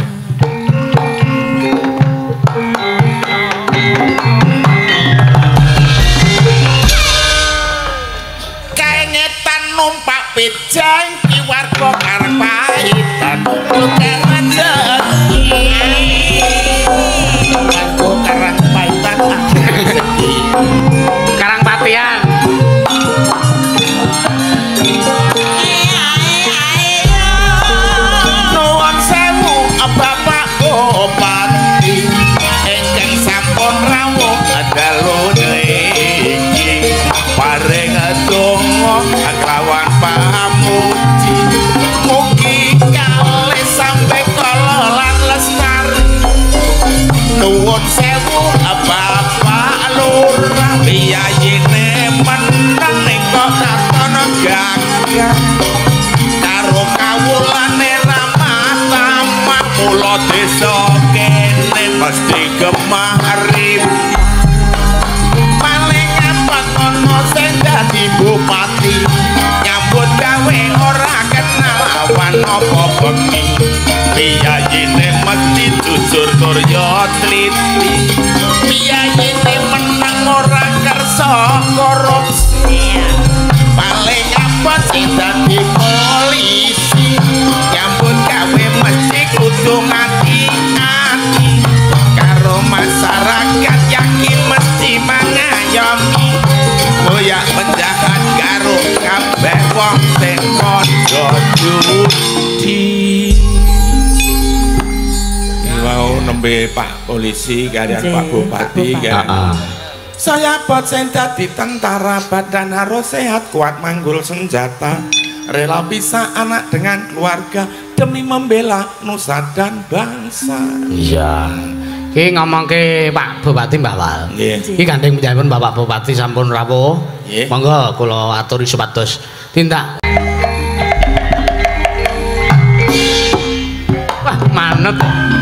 Kengetan numpak pejang ki warga karang pahitan bukan rezeki. Warga karang pahitan rezeki. Karang Patian. Nuwun sewu Bapak Bupati ingkang sampun rawuh dalune iki paring donga kelawan pamuji mugi kalih sampe kala lan lestari. Nuwun sewu Bapak Lurah biyayine meneng ning kok katon gagah karo kawulane ramah-tamah mula desa kene mesti gemari paling apot ana sing dadi bupati nyambut gawe ora kenal awan apa bengi piyayine mesti jujur tur yo tliti piyayine menang ora kersa korupsi paling apot sing dadi polisi nyambut gawe mesti kudu ngati-ati karo masyarakat yakin mesti mangayomi koyak penjahat karo kabeh wong sing padha judi. Wow, nembe Pak Polisi kalian Pak Bupati kan. Saya bosen dadi tentara badan harus sehat kuat manggul senjata rela bisa anak dengan keluarga demi membela nusa dan bangsa. Iya. Ki ngomongke Pak Bupati Mbah Wal. Nggih. Ki gandeng panjenengan Bapak Bupati sampun rawuh. Nggih. Monggo kula aturi supados tindak. Wah, manut.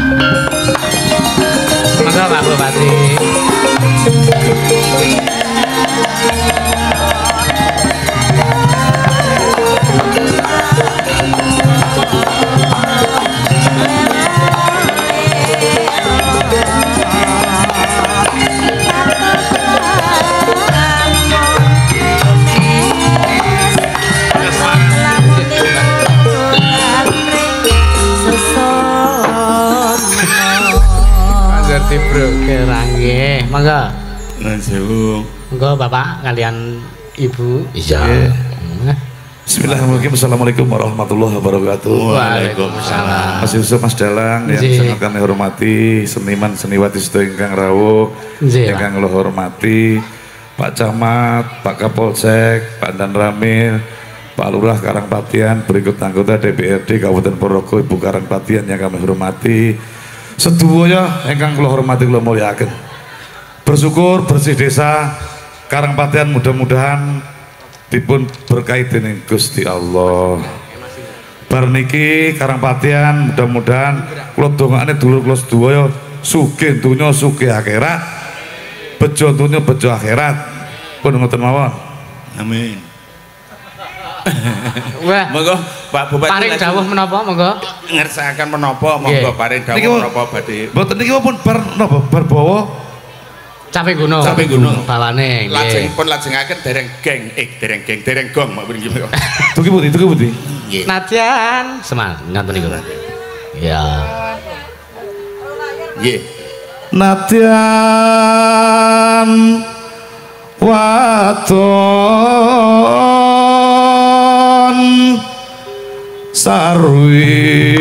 Monggo Pak Bupati. Ngerti bro, kerangge, mangga. Nuwun sewu. Monggo Bapak kalian Ibu. Iya. Bismillahirrahmanirrahim. Assalamualaikum warahmatullahi wabarakatuh. Waalaikumsalam. Mas Yusuf, Mas Dalang yang sangat kami hormati, seniman seniwati sedaya ingkang rawuh, ingkang kula hormati, Pak Camat, Pak Kapolsek, Pak Dan Ramil, Pak Lurah Karangpatian, berikut anggota DPRD Kabupaten Ponorogo, Ibu Karangpatian yang kami hormati, sedaya ingkang kula hormati kula mulyakaken. Bersyukur bersih desa Karangpatian mudah-mudahan dipun berkait dengan Gusti Allah. Bar niki Karangpatian mudah-mudahan kula dongakne dulur kula sedaya sugih donya sugih akhirat, bejo donya bejo akhirat. Pun ngoten mawon. Amin. Wah, Monggo Pak Bupati paring dawuh menapa monggo? ngersakaken menapa monggo paring dawuh menapa badhe. Mboten niki pun bar napa bar bawa Capek gunung. Capek gunung. Bawane. Lajeng pun lajengaken dereng dereng gong mak mriki. Tuki putih. Nggih. Nadyan semangat ngaten niku. Ya. Nggih. Nadyan waton sarwi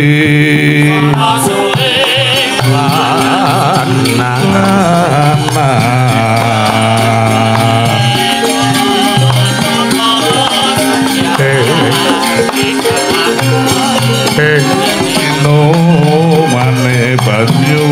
no mane banyu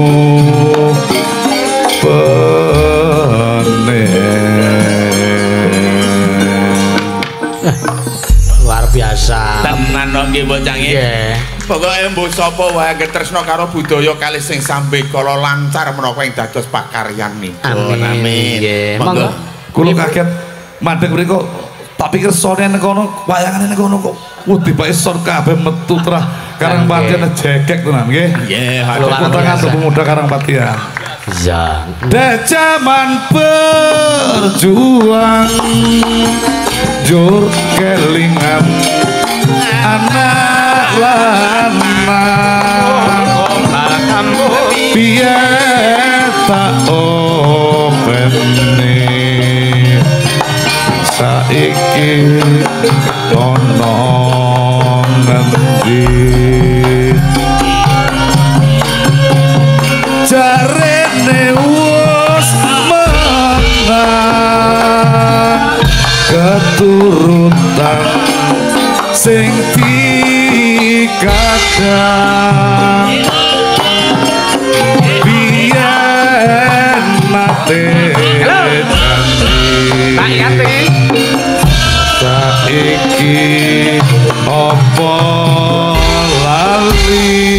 Luar biasa. Tenan kok nggih bocah nggih. Nggih. Pokoke mbok sapa wae getresna karo budaya kalih sing sambe kala lancar menapa ing dados pakaryanipun. Amin. Nggih. Monggo. Kula kaget mandeg mriku tak pikir sone nang kono wayangane nang kono kok wedi bae son kabeh metu trah Karangpatian jekek tenan nggih. Nggih, Putra pemuda Karangpatian. Ya. Zaman berjuang jur kelingan anak lanang biar tak openi saiki ono ngendi jarene wis menang keturutan sing dikadang biyen mate saiki apa lali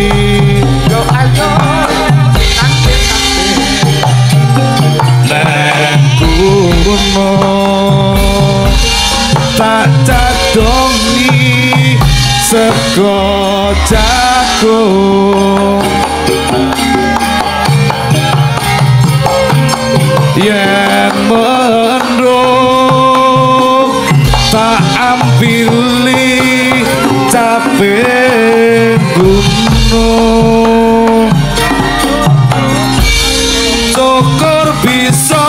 kuno tak cadongi sego jagung yen mendung tak ampili cabe gunung syukur bisa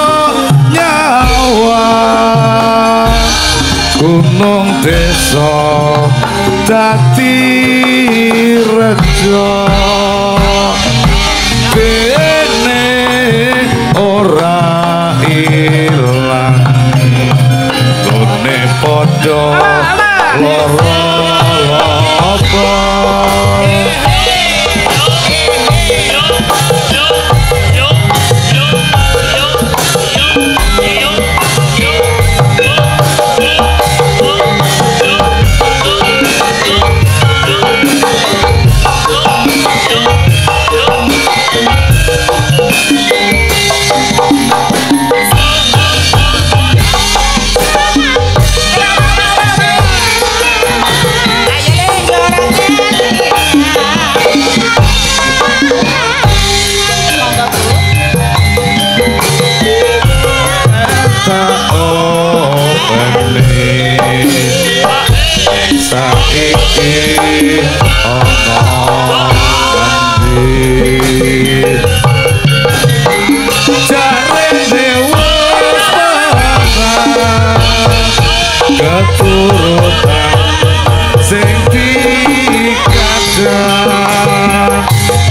gunung desa dadi rejo bene ora ilang gone padha lara apa saiki ana endi jarene turutan sing dikadang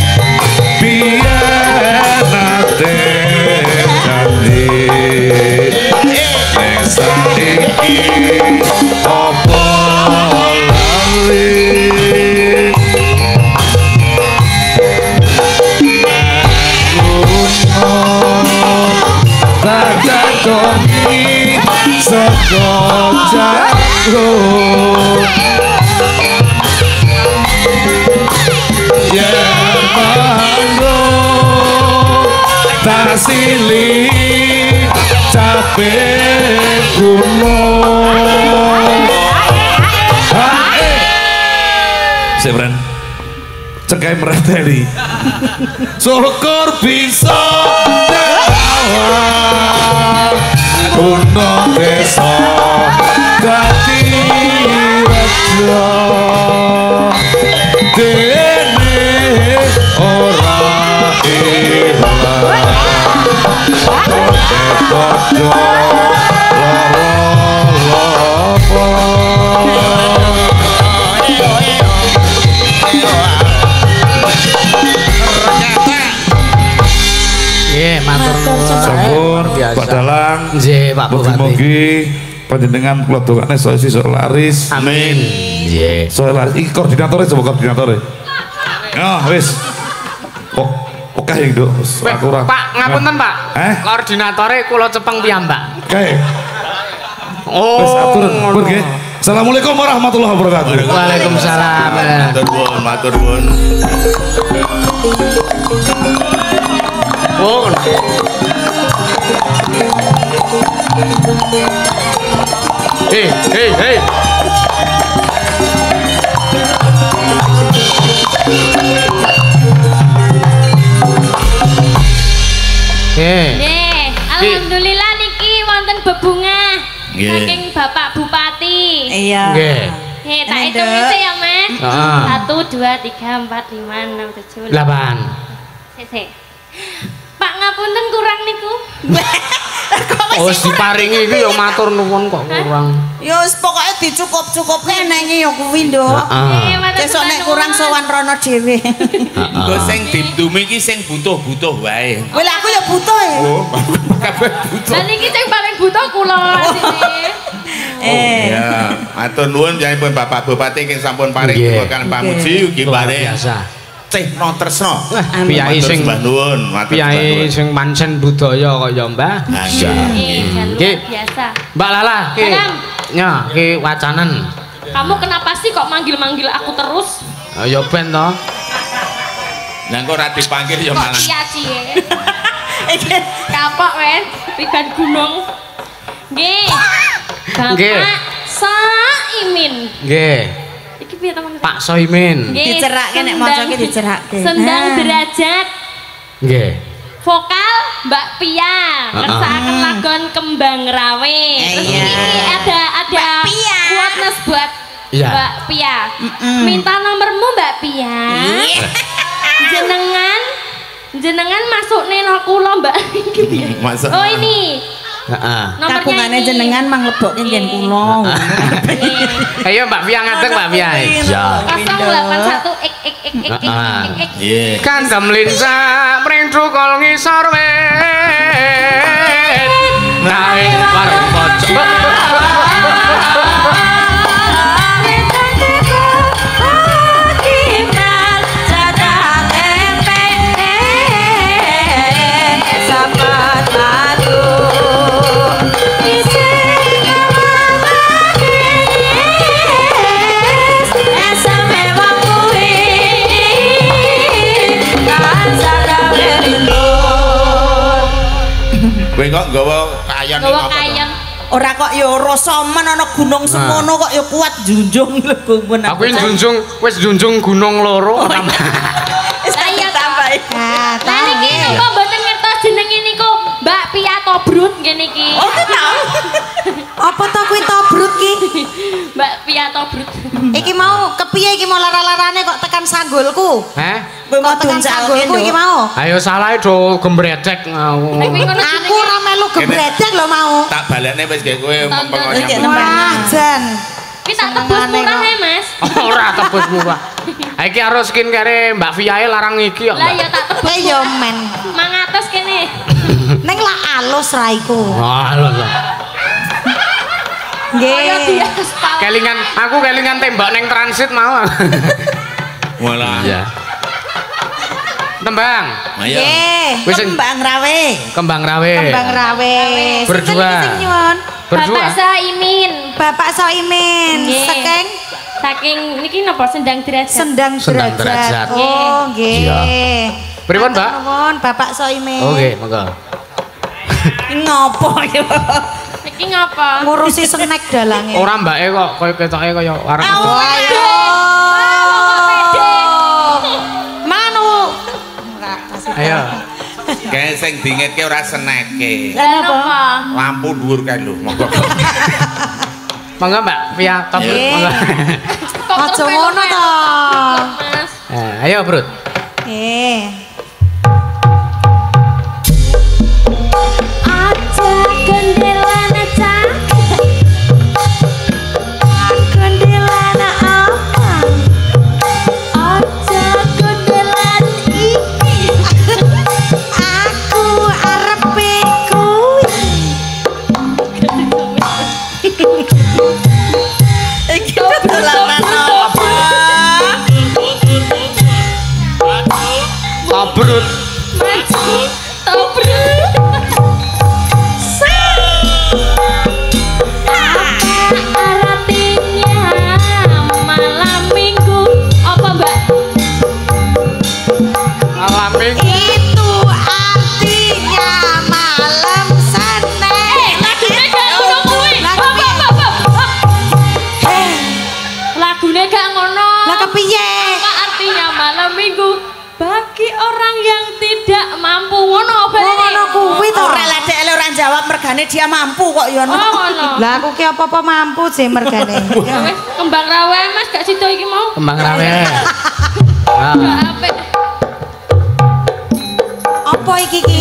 biyen nate janji ning saiki apa lali tak jatuhi sekojaku yen manggung tak silih capek gunung Sebran cekai merateli syukur bisa dakwah gunung desa dadi rejo dene ora ilang podo matur Pak Dalang nggih Pak Bupati mugi-mugi panjenengan kula dongakne saya iso laris amin nggih saya laris iki koordinatore coba koordinatore wis kok oke ya Nduk aku ora Pak ngapunten Pak koordinatore kula cepeng piyambak kae wis atur pun nggih Assalamualaikum warahmatullahi wabarakatuh Waalaikumsalam matur nuwun oh hey alhamdulillah niki wonten bebungah saking Bapak Bupati. Iya. Nggih. Tak hitung sih ya, Mas. 1 2 3 4 5 6 7 8. Sik. Pak ngapunten kurang niku. Oh, diparingi iki ya matur nuwun kok kurang. Ya wis pokoke dicukup-cukupke nek iki ya kuwi, Nduk. Besok nek kurang sowan rono dhewe. Engko sing ditumi iki sing butuh-butuh wae. Kowe lha aku ya butuh ya. Oh, kabeh butuh. Lah niki sing paling butuh kula sini. Ya, matur nuwun njenengan Bapak Bupati ing sampun paring kan pamuji ugi paring. Biasa. Tresno tresno. Piyai sing mbah nuwun, piyai sing pancen budaya kok ya, Mbah. Nggih, biasa. Mbak Lala, ki. Nya, ki wacanen. Kamu kenapa sih kok manggil-manggil aku terus? Ya ben to. Lah kok ora dipanggil ya malah. Iya, Cie. Kapok, wes. Pigan gunung. Nggih. Bapak Saimin. Nggih. Iki piye teman? Pak Soimin. Dicerake nek maca iki dicerake. Sendang derajat. Nggih. Vokal Mbak Pia. Ngersakaken lagon Kembang Rawe. Terus ini ada quotes buat Mbak Pia. Minta nomormu Mbak Pia. Jenengan masuk neno kula Mbak. Oh ini. Kabungane jenengan manglebokke ngen kula. Ayo Mbak Pia ngadeg Mbak Pia. Ya. 081 Kandem lincah mringdu kol ngisor wet. Naik warung pojok. Kowe kok nggawa kayon iki apa? Ora kok ya rasa men ana gunung semono kok ya kuat junjung lho pun aku. Aku junjung wis junjung gunung loro. Saya tambahi. Lah niki kok mboten ngertos jenenge niku Mbak Pia Tobrut ngene iki. Oh, tahu. Apa to kuwi Tobrut ki? Mbak Pia Tobrut. Iki mau kepiye iki mau lara-larane kok tekan sanggulku? Kowe mau tekan sanggulku iki mau. Ayo salahe do gembredek aku. Aku ora melu gembredek lho mau. Tak balekne wis gawe kowe Wah, Jan. Kita tebus murah ya Mas. Ora tebus murah. Iki karo skincare Mbak Viae larang iki kok. Lah ya tak tebus. Ya men. 500 kene. Neng lah alus ra iku. Alus. Nggih. Kelingan aku kelingan tembak neng transit mau. Walah. Iya. Tembang. Ayo. Kembang rawe. Kembang rawe. Kembang rawe. Berdua. Bapak Soimin. Bapak Soimin. Saking niki napa sendang derajat. Sendang derajat. Oh, nggih. Pripun, Mbak? Nuwun Bapak Soimin. Oh, nggih, monggo. Ngopo ya? Niki ngapa? Ngurusi snack dalange. Ora mbake kok koyo ketoke kaya warung itu. Manu. Ayo. Kayak sing dingetke ora seneke. Lah napa? Lampu dhuwur kae lho, monggo. Monggo Mbak Via top monggo. Aja ngono to. Mas. Ayo, Brut. Aja gendelana cak. Gendelana apa? Aja gendelan iki. Aku arepe kuwi. Iki dolanan apa? Tobrut. Tobrut. Artinya malam minggu apa Mbak? Malam minggu. Itu artinya malam Senin. Lagune gak ngono kuwi. Lagune gak ngono. Lah kepiye? Apa artinya malam minggu bagi orang yang tidak mampu ngono apa ini? Ngono kuwi to. Ora lah dek ora jawab mergane dia mampu kok ya. Oh ngono. Lah aku ki apa-apa mampu sih mergane. Ya wis kembang rawe Mas gak sida iki mau. Kembang rawe. Gak apik. Apa iki ki?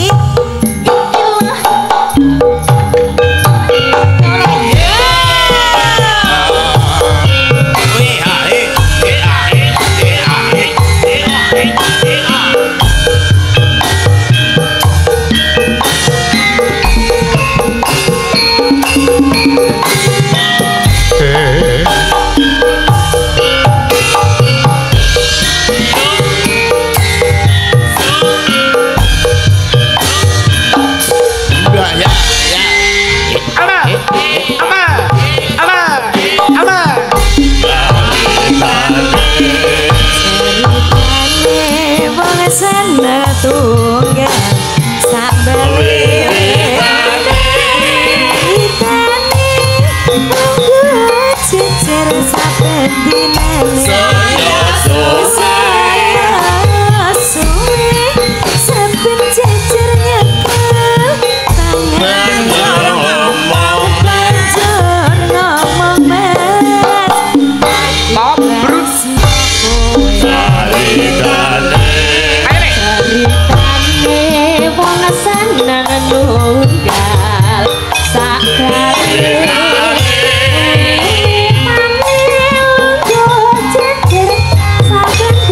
Tunggal sabale itane monggo cecer saben dinane saya suwe saben cecer nyekel tangan mau banjur ngomong mas Tobrut. wong seneng nunggal sakale mane lungguh cecer saben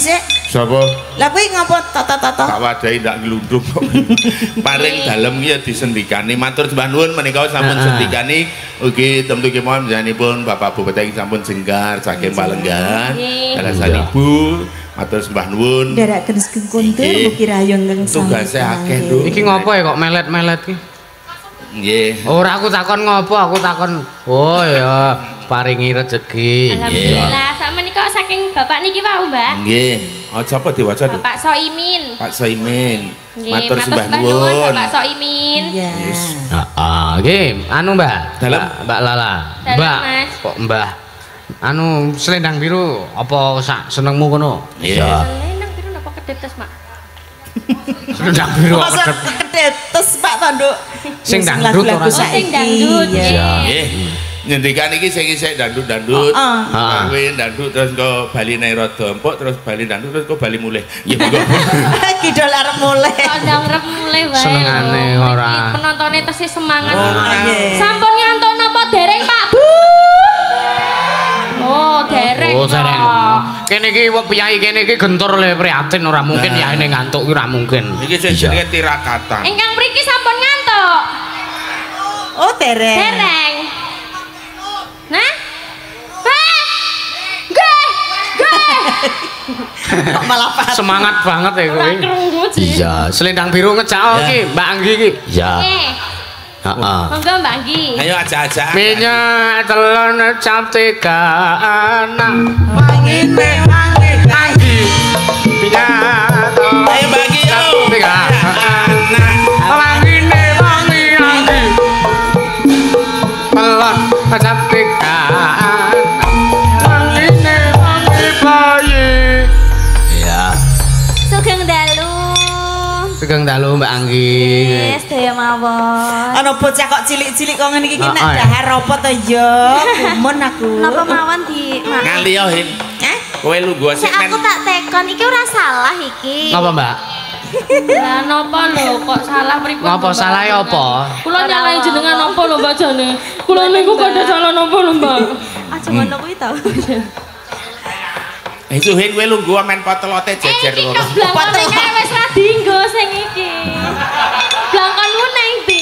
dhisik. Sapa? Lah kuwi ngapa tata-tata? Tak wadahi ndak nglundung kok. Paring dalem iki ya disendikani. Matur sembah nuwun menika sampun sendikani ugi temtu kemawon njenenganipun Bapak Bupati sampun jenggar saking Palenggan. Dalasan Ibu matur sembah nuwun. Ndherekaken Sugeng Kuntur mugi rahayu ingkang sami. Tugase akeh lho. Iki ngopo ya kok melet-melet ki? Nggih. Ora aku takon ngopo, aku takon. Oh ya, paringi rezeki. Alhamdulillah, sak menika saking Bapak niki wau, Mbak. Nggih. Aja apa diwaca, Duk? Bapak Soimin. Pak Soimin. Nggih, Matur sembah nuwun. Bapak Soimin. Yes. Heeh, nggih. Anu, Mbak. Mbak Lala. Mbak. Kok Mbah? Anu selendang biru apa sak senengmu kono? Iya. Selendang biru napa kedetes, Mak? Selendang biru kok kedetes Pak Tanduk. Sing dangdut ora sing dangdut. Nggih. Nyendikan iki sing isih dangdut-dandut. Kawin dangdut terus kok bali nek rada empuk terus bali dangdut terus kok bali mulih. Nggih monggo. Kidul arep mulih. Ndang arep mulih wae. Senengane ora. Penontone tesih semangat. Nggih. Sampun ngantuk napa dereng, Pak Bu? Oh, dereng. Oh, dereng. Kene iki wong piyai kene iki gentur le prihatin ora mungkin yaene ngantuk ki ora mungkin. Iki sing jenenge tirakatan. Ingkang mriki sampun ngantuk. Oh, dereng. Dereng. Nah? Nggih. Kok malah Pak. Semangat banget ya kowe. Iya, Selendang biru ngejak iki, Mbak Anggi iki. iya. Heeh. Monggo Mbak Anggi. Ayo aja-aja. Minyak telon cap tiga anak. Mangine Anggi. Minyak telon. Ayo bagi yo. Tiga anak. Mangine wangi Anggi. Telon cap tiga anak. Mangine wangi bayi. Iya. Sugeng dalu. Sugeng dalu Mbak Anggi. Yes, daya mawon. ana bocah kok cilik-cilik kok ngene iki nek dahar apa to ya? Gumun aku. Napa mawon di Ngali yo, Hin. Kowe lungguh sik men. Aku tak tekon iki ora salah iki. Napa Mbak? Lah napa lho kok salah pripun? Napa salahe apa? Kula nyalahi jenengan napa lho Mbak jane? Kula niku kada salah napa lho Mbak? Aja ngono kuwi to. Hin kowe lungguh men potelote jejer Iki ngono. keblangkone wis ra dienggo sing iki. Blangkonmu nang ndi?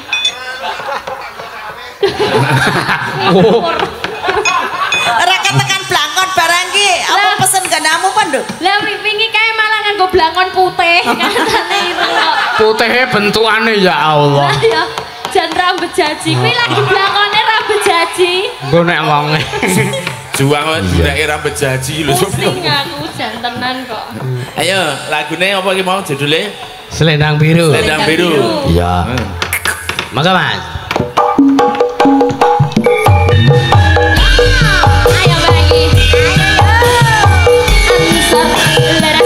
Ora ketekan blangkon barang ki. Apa pesen gandamu pon, Nduk? Lah wingi kae malah nganggo blangkon putih. Katane ireng kok. Putihnya bentukane ya Allah. Lah ya jan rambut jaji. Kuwi lagi blangkone rambut jaji. Nggo nek wonge. Juang kok nek rambut jaji lho. Pusing aku jan tenan kok. Ayo, lagune apa iki mau judule? Selendang biru. Selendang biru. Iya. Mangga Mas. Ayo bagi. Ansor leres.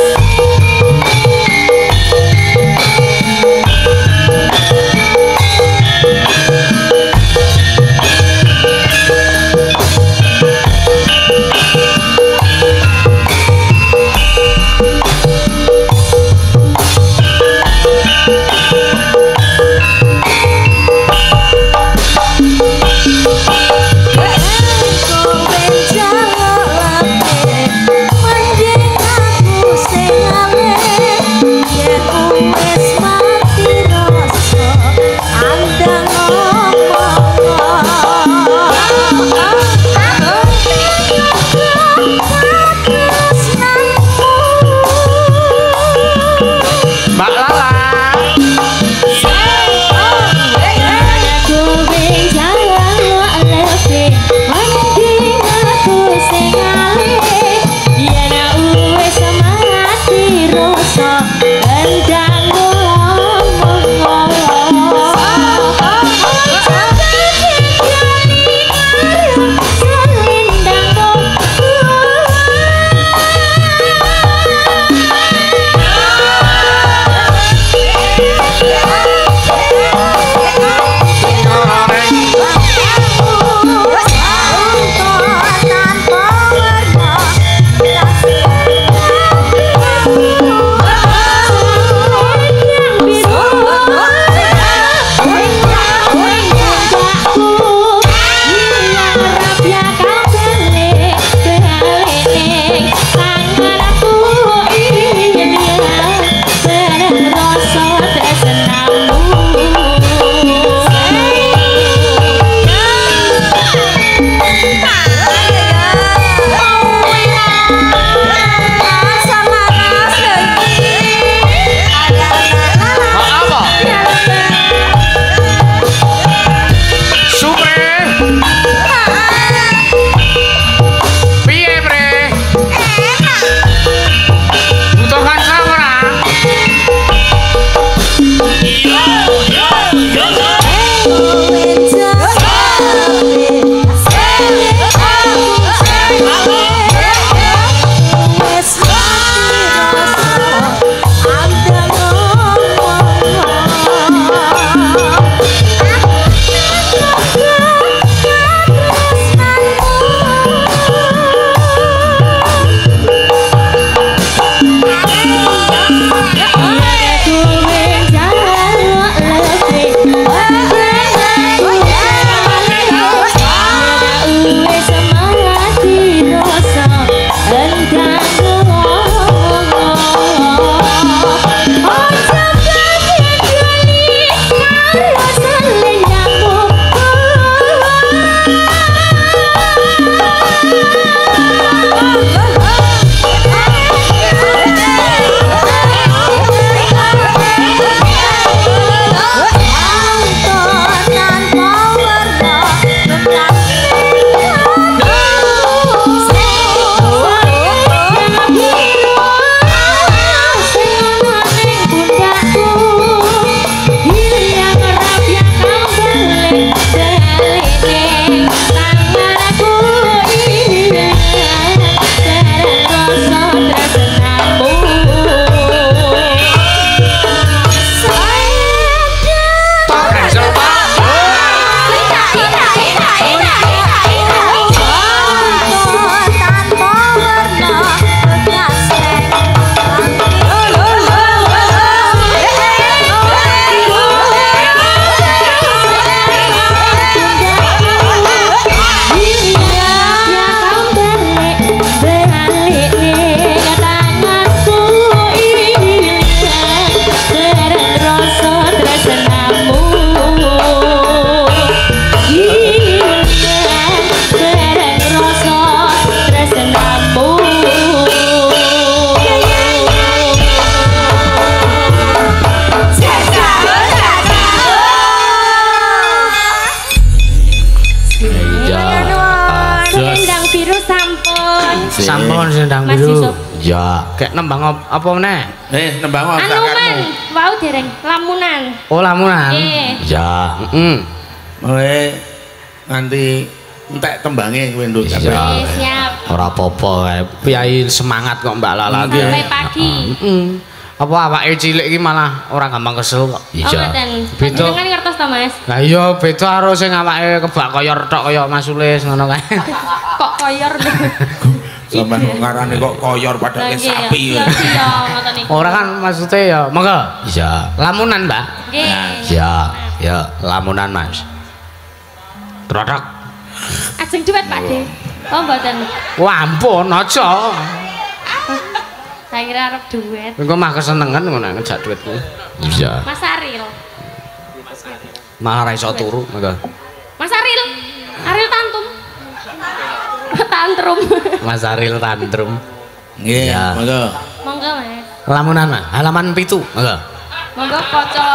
Iya. Kayak nembang apa meneh? Nembang apa Anuman, wau dereng lamunan. Oh, lamunan. Iya, Kowe nganti entek tembange kowe nduk kabeh. Siap. Ora apa-apa kae. Piyai semangat kok Mbak Lala. Sampai pagi. Apa awake cilik iki malah ora gampang kesel kok. Iya. Beda. Jenengan ngertos to, Mas? Lah iya beda karo sing awake kebak koyor tok kaya Mas Sulis ngono kae. Kok koyor. Sampe ngarane kok koyor padahal sapi. Iya, ngoten niku. Ora kan maksudnya ya, monggo. Iya. Lamunan, Mbak. Nggih. Iya, ya lamunan Mas. Trotok. Ajeng duet, Pak De. Oh, mboten. Wah, ampun, aja. Saya kira arep duet. Engko mah kesenengan ngono ngejak duit kuwi. Iya. Mas Aril. Malah ra iso turu, monggo. Mas Aril. Aril tantum. Tantrum. Mas Aril tantrum. Nggih, monggo. Monggo, Mas. Lamunan mah, halaman 7, monggo. Monggo kaca.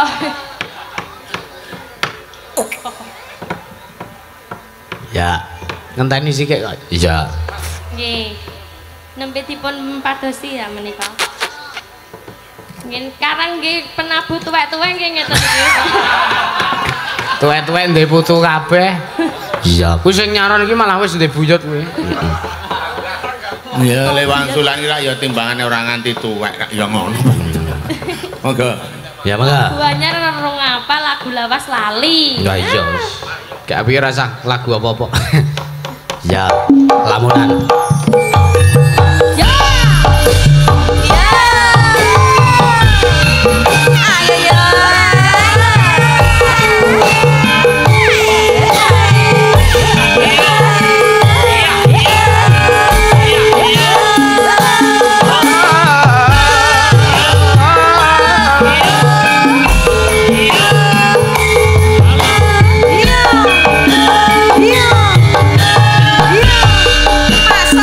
Ya. Ngenteni sithik kok. Iya. Nggih. Nembe dipun padosi ya menika. Nggih, karang nggih penabuh tuwek-tuwek nggih ngeten iki. Tuwek-tuwek ndek putu kabeh. Iya. Kuwi sing nyaron iki malah wis ndek buyut kuwi. Ya lewat sulan iki ya timbangane ora nganti tuwek ya ngono. Monggo. Ya mangga. Buahnya renung apa lagu lawas lali. Ya iya. Gak piye rasa lagu apa-apa. Ya, lamunan. Ya. Ya. Ayo ya. Masa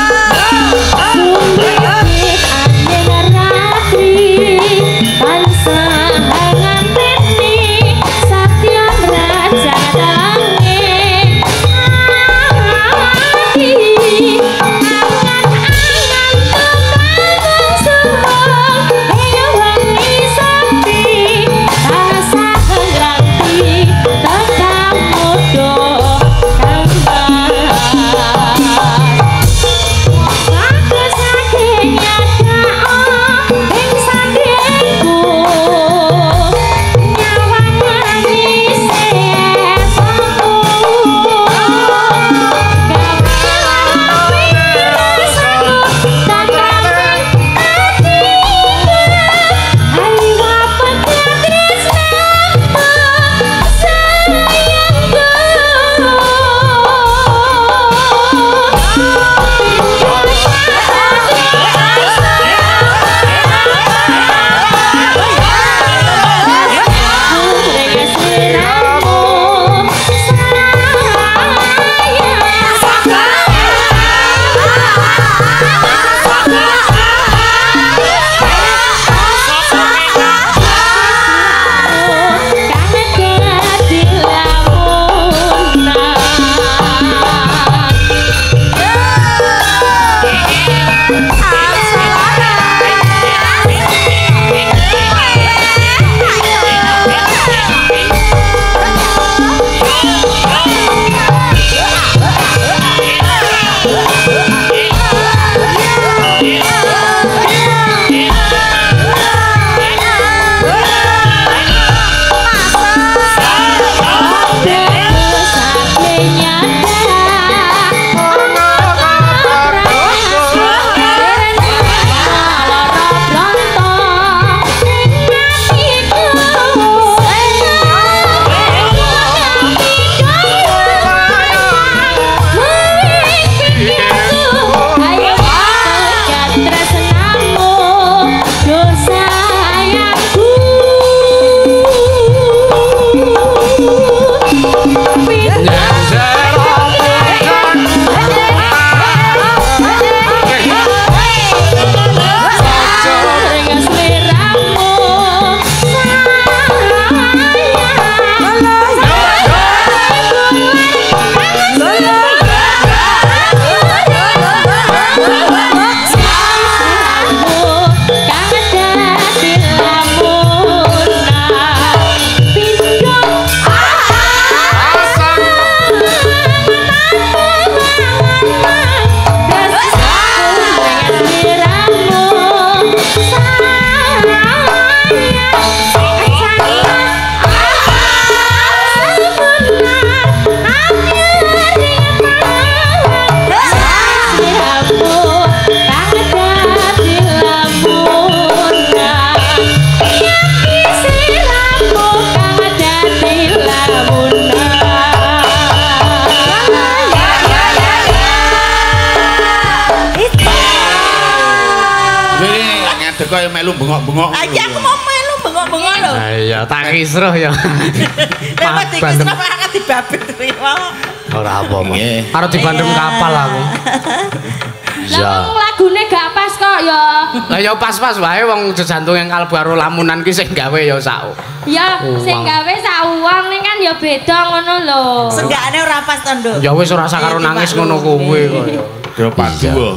teko ya melu bengok-bengok. Aja aku mau melu bengok-bengok lho. Ah iya, tak kisruh ya. Lewat iki kenapa angkat dibabit riwo. Ora apa, Mas. Arep dibandem kapal aku. Lah wong lagune gak pas kok ya. Lah ya pas-pas wae wong jejantung yang kalbu karo lamunan ki sing gawe ya sak. Ya sing gawe sak uang ning kan ya beda ngono lho. Senggakane ora pas to, Nduk. Ya wis ora usah karo nangis ngono kuwi kok ya. Yo padu.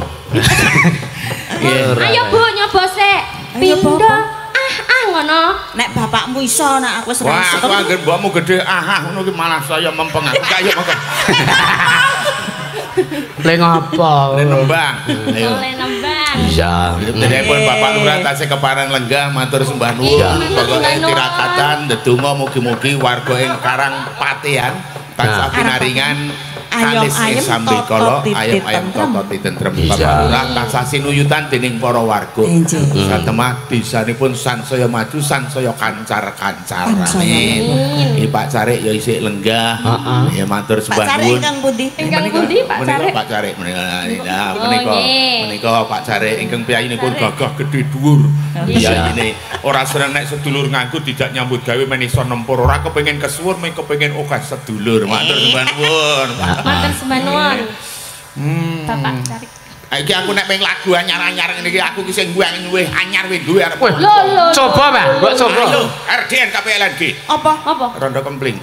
Ayo Bu nyoba sik. Pindho ngono. Nek bapakmu iso nek aku wis ora iso. Wah, aku anggere mbokmu gede ngono ki malah saya mempeng aku. Kayo monggo. Le ngopo? Le nembang. Ayo. Le nembang. Iya. Telepon Bapak Lurah tasih kepareng lenggah matur sembah nuwun. Pokoke tirakatan ndedonga mugi-mugi warga ing Karang Patian tansah pinaringan kalis sambil kala ayam-ayam tototi tentrem Bapak Lurah tansah sinuyutan dening para warga. Satemah disanipun sansaya maju sansaya kancar-kancar. Amin. Iki Pak Carik ya isih lenggah. Ya matur sembah nuwun. Ingkang pundi? Ingkang pundi Pak Carik? Pak Carik menika Pak Carik ingkang piyayinipun gagah gedhe dhuwur. Iya ini ora seneng nek sedulur nganggur tidak nyambut gawe men iso nempur ora kepengin kesuwun men kepengin akeh sedulur. Matur sembah nuwun. Matur sembah nuwun. Bapak Carik. Iki aku nek ping lagu anyar-anyar ngene iki aku ki sing duwe anyar wis duwe arep. Lho. Coba, Mbak. Mbok coba. Ayo, RDN KPLNG. Apa? Rondo Kempling.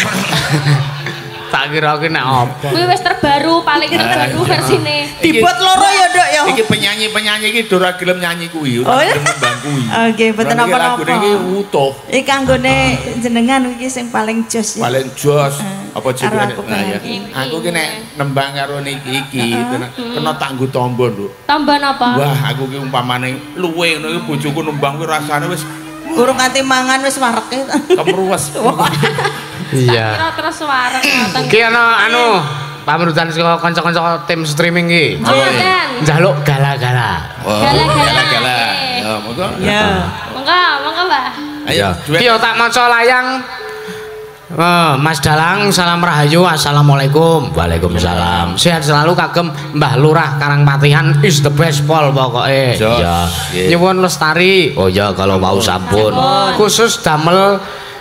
Tak kira ki nek apa. Kuwi wis terbaru, paling terbaru versine. Dibot loro ya, Nduk ya. Iki penyanyi-penyanyi iki ora gelem nyanyi kuwi, ora gelem nembang kuwi. Oke, mboten apa-apa. Lagu iki utuh. Iki kanggone jenengan iki sing paling jos ya. Paling jos apa jenenge? Nah ya. Aku ki nek nembang karo niki iki kena tangguh tombo, Nduk. Tambahan apa? Wah, aku ki umpamane luwe ngono iki bojoku nembang kuwi rasane wis urung nganti mangan wis wareke. Kemruwes. Iya. Kira terus wareng ngoten. Ki ana anu pamrutan saka kanca-kanca tim streaming ki. Njaluk gala-gala. Gala-gala. Ya, monggo. Ya. Monggo, Mbak. Ayo, Ki tak maca layang. Mas Dalang, salam rahayu, assalamualaikum. Waalaikumsalam. Sehat selalu kagem Mbah Lurah Karangpatihan is the best pol pokoknya. Ya. Nyuwun lestari. Oh ya kalau mau sampun. Khusus damel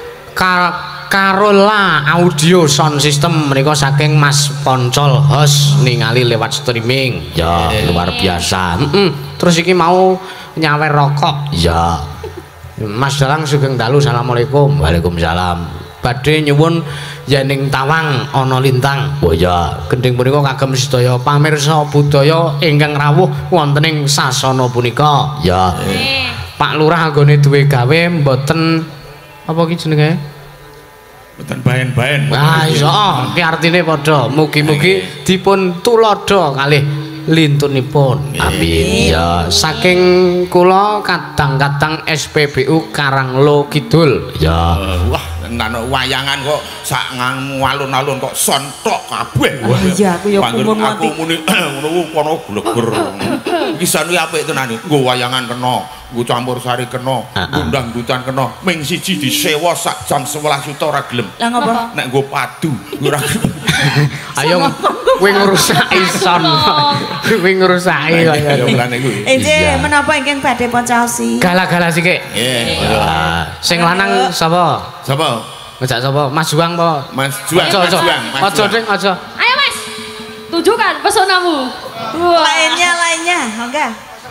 Karola audio sound system menika saking Mas Poncol host ningali lewat streaming. Ya luar biasa. Terus iki mau nyawer rokok. Ya. Mas Dalang sugeng dalu, assalamualaikum. Waalaikumsalam. Badhe nyuwun yening tawang ana lintang. Oh ya, gending punika kagem sedaya pamirsa budaya ingkang rawuh wonten ing sasana punika. Ya. Pak Lurah anggone duwe gawe mboten apa ki jenenge? Mboten baen-baen. Ah iso, ki artine padha. Mugi-mugi dipun tuladha kalih lintunipun. Amin. Ya, saking kula kadang-kadang SPBU Karanglo Kidul. Ya. Wah, nang wayangan kok sak alun-alun kok sontok kabeh. Wah iya aku ya kumun mati. Aku muni ngono kono gleger. Iki sane apik tenan iki. Nggo wayangan kena, nggo campur sari kena, undang dutan kena. Ming siji disewa sak jam 11 juta ora gelem. Lah ngopo? Nek nggo padu ora gelem. Ayo kowe ngrusaki son. Kowe ngrusaki kaya. Ya mulane kuwi. Enje menapa ingkang badhe poncaosi? Gala-gala sik. Nggih. Sing lanang sapa? Sapa? Ngejak sapa? Mas Juang apa? Mas Juang. Aja ding aja. Ayo Mas. Tunjukkan pesonamu. Lainnya, enggak.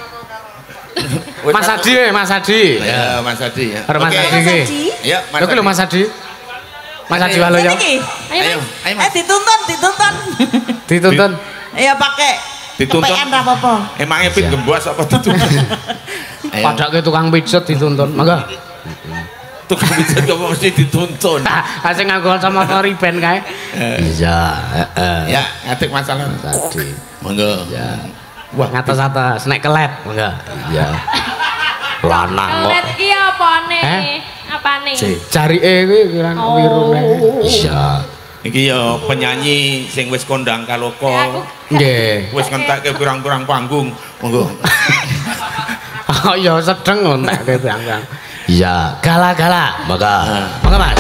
Mas Adi, Mas Adi. Ya, Mas Adi ya. Mas Adi iki. Ya, Mas Adi. Lho Mas Adi. Mas Adi halo ya. Ayo, Mas. Dituntun. Dituntun. Ya pakai dituntun. Kepean ra apa-apa. Emangnya pit gembos apa dituntun? Padake tukang pijet dituntun. Mangga. Tukang pijet kok mesti dituntun. Ah sing nganggo kacamata riben kae. Iya, heeh. Ya, ngatik masalah tadi. Monggo. Ya. Wah, ngatos-atos nek kelet, mangga. Iya. Lanang kok. Kelet ki apane? Apane? Jarike kuwi kiran wirune. Iya. Iki ya penyanyi sing wis kondang kaloko. Nggih. Wis ngentekke pirang-pirang panggung. Monggo. Oh ya sedeng ngentekke pirang-pirang. Iya, gala-gala. Maka Mas.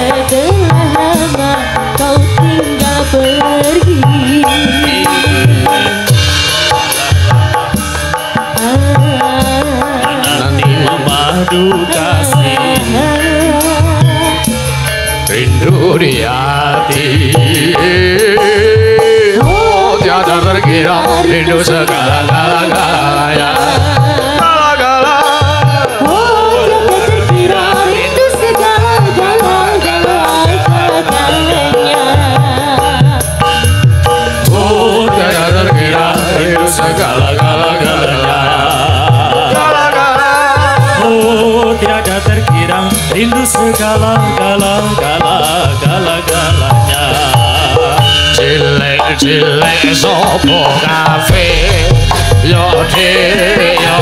setelah lama kau tinggal pergi. Nanti memadu kasih rindu di hati. Oh tiada terkira rindu segala-galanya. Rindu segala-galanya. Cilek sopo kafe yo de yo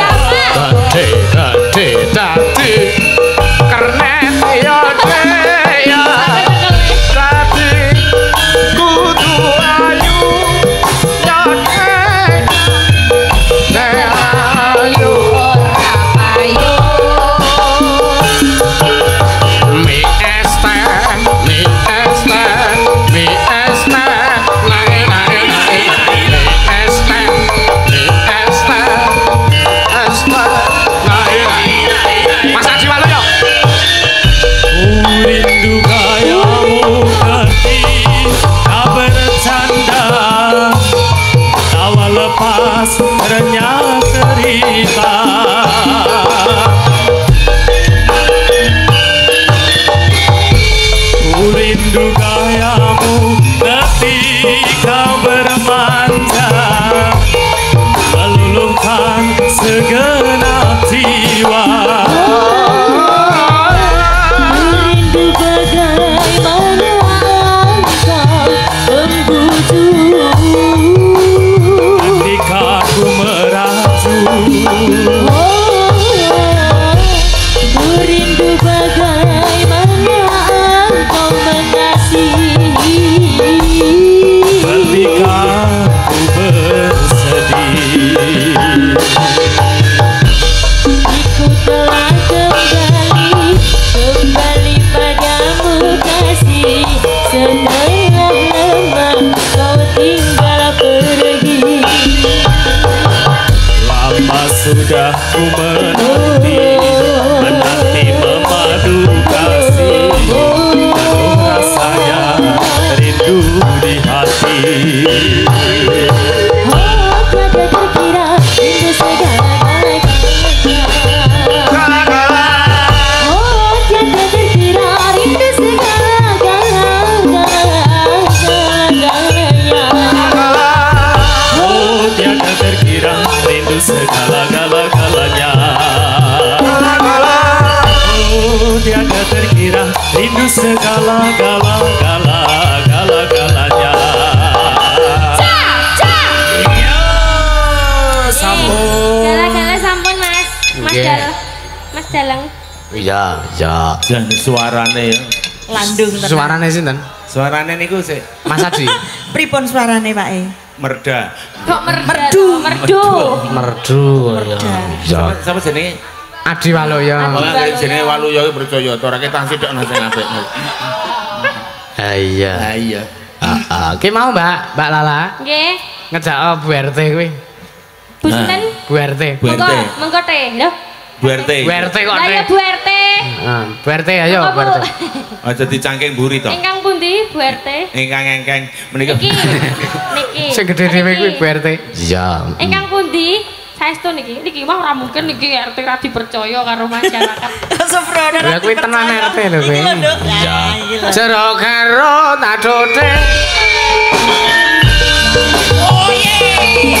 tadi kernet yo de yo tadi kudu ayu yo de ayu ayu. Renyah cerita ku rindu gayamu ketika bermanja meluluhkan segenap jiwa. Rindu bagaimana engkau membujuk aku meraju. Ku rindu bagaimana engkau mengasihi ketika ku bersedih. Aku telah kembali padamu kasih setelah lama kau tinggal pergi. Lama sudah ku menanti memadu kasih, namun rasanya rindu di hati. Oh tiada terkira rindu segala-galanya. Oh tiada terkira rindu segala-galanya. Oh tiada terkira rindu segala-galanya. Oh tiada terkira rindu segala-galanya. Sampun. Gala-gala sampun Mas. Mas Dalang. Iya, ya. Jan suarane ya. Landung tenan. Suarane sinten? Suarane niku sik Mas Adi. Pripun suarane Pak E? merda. Kok merdu? Merdu. Ya. Sapa jenenge? Adi Waluya. Jenenge Waluya iki percaya to ora ketang sithik nang sing apik. Ha iya. Ha iya. Ki mau Mbak Lala Nggih. ngejak Bu RT kuwi. Bu sinten? Bu RT. Mengko teh, lho. Bu RT. Bu RT kok Lah ya Bu RT. Bu RT ayo Bu RT. Aja dicangking mburi to. Ingkang pundi Bu RT? Ingkang engkeng menika. Niki. Sing gedhe dhewe kuwi Bu RT. Iya. Ingkang pundi? Saestu niki. Niki mah ora mungkin niki RT ra dipercaya karo masyarakat. Sofrono. Ya kuwi tenan RT lho kuwi. Iya. Jero karo tadote. Oh yeah.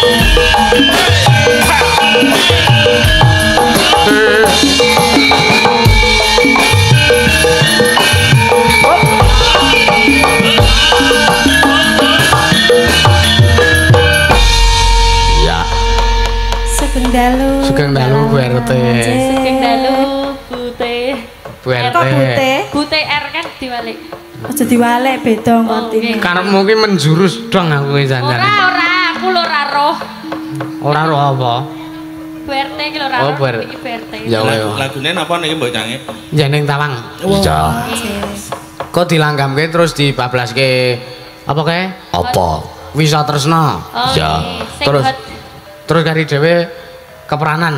Sugeng dalu Bu RT. Sugeng dalu Bute. Bu RT. Bute R kan diwalik. Aja diwalek beda ngerti. Karepmu ki menjurus dong aku iki janjan. Ora, aku lho ora roh. Ora roh apa? BRT ki lho ra. Oh, BRT. Ya lagune napa niki Mbok Cange? Jeneng Tawang. Iya. Kok dilanggamke terus dibablaske apa kae? Apa? Wisa Tresna. Iya. Terus kari dhewe keperanan.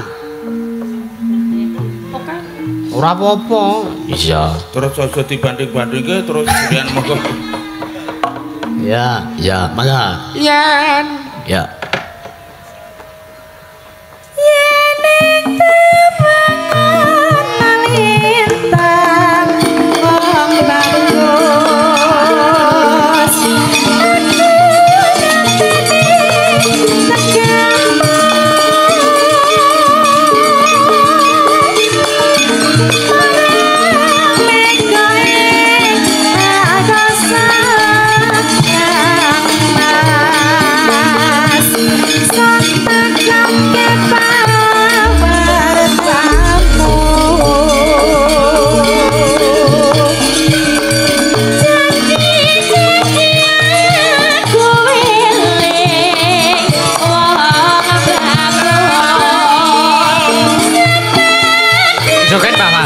Ora apa-apa. Iya. Terus aja dibanding-bandingke terus kemudian monggo. Ya, ya, mangga. Yen. Ya. Yen tebangan lintang wong bagus. Joget Bamal.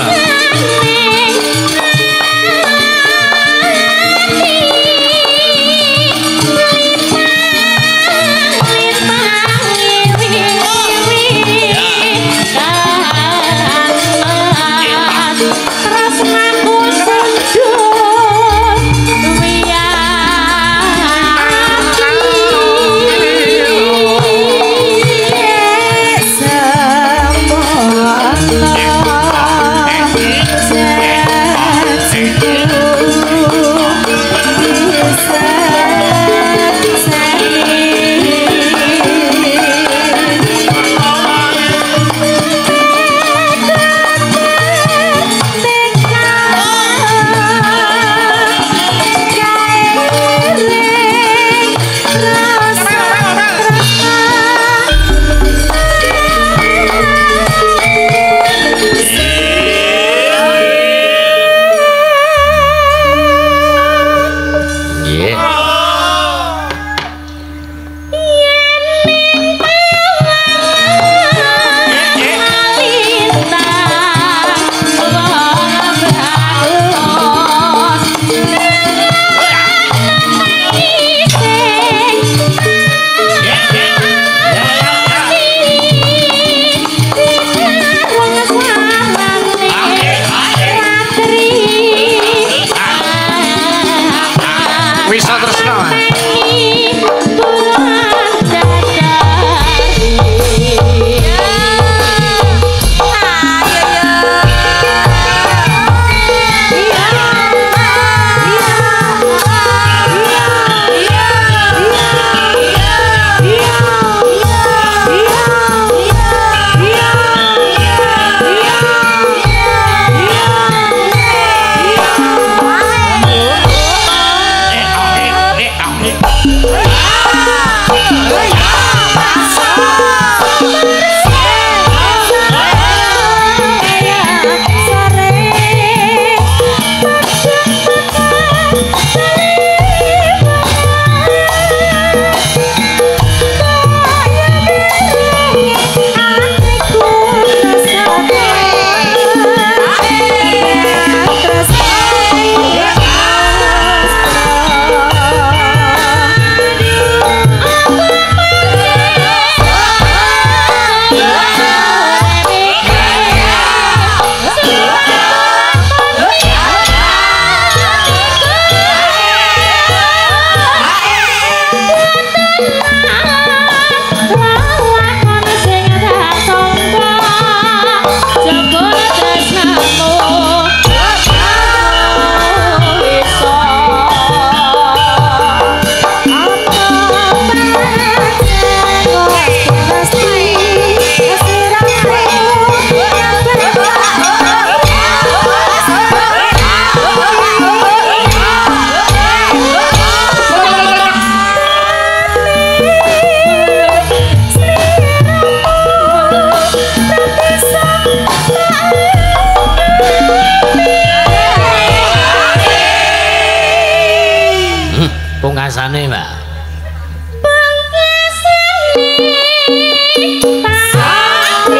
pungkasane, Mbak. Pungkasane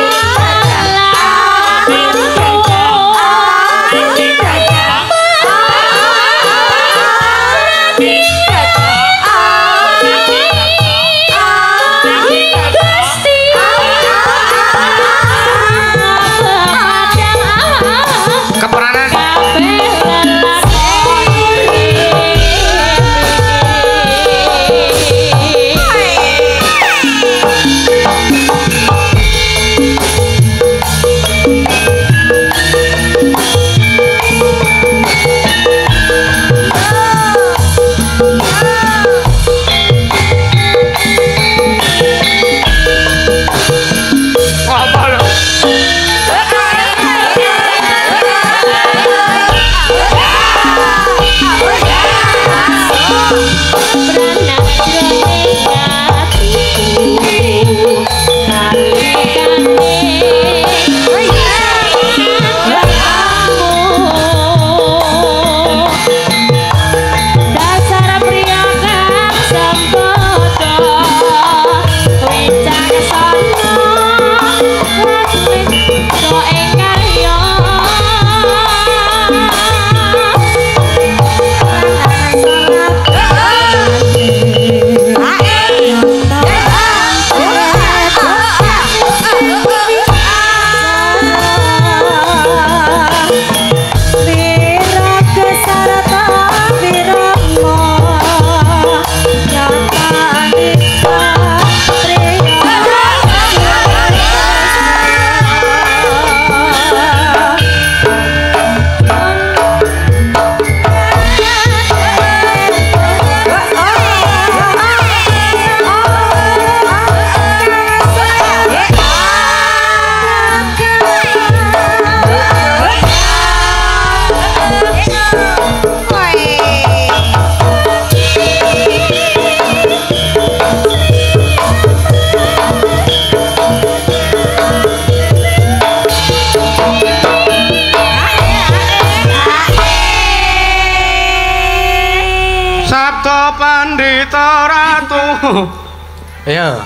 Sabda Pandhita Ratu. Ayo.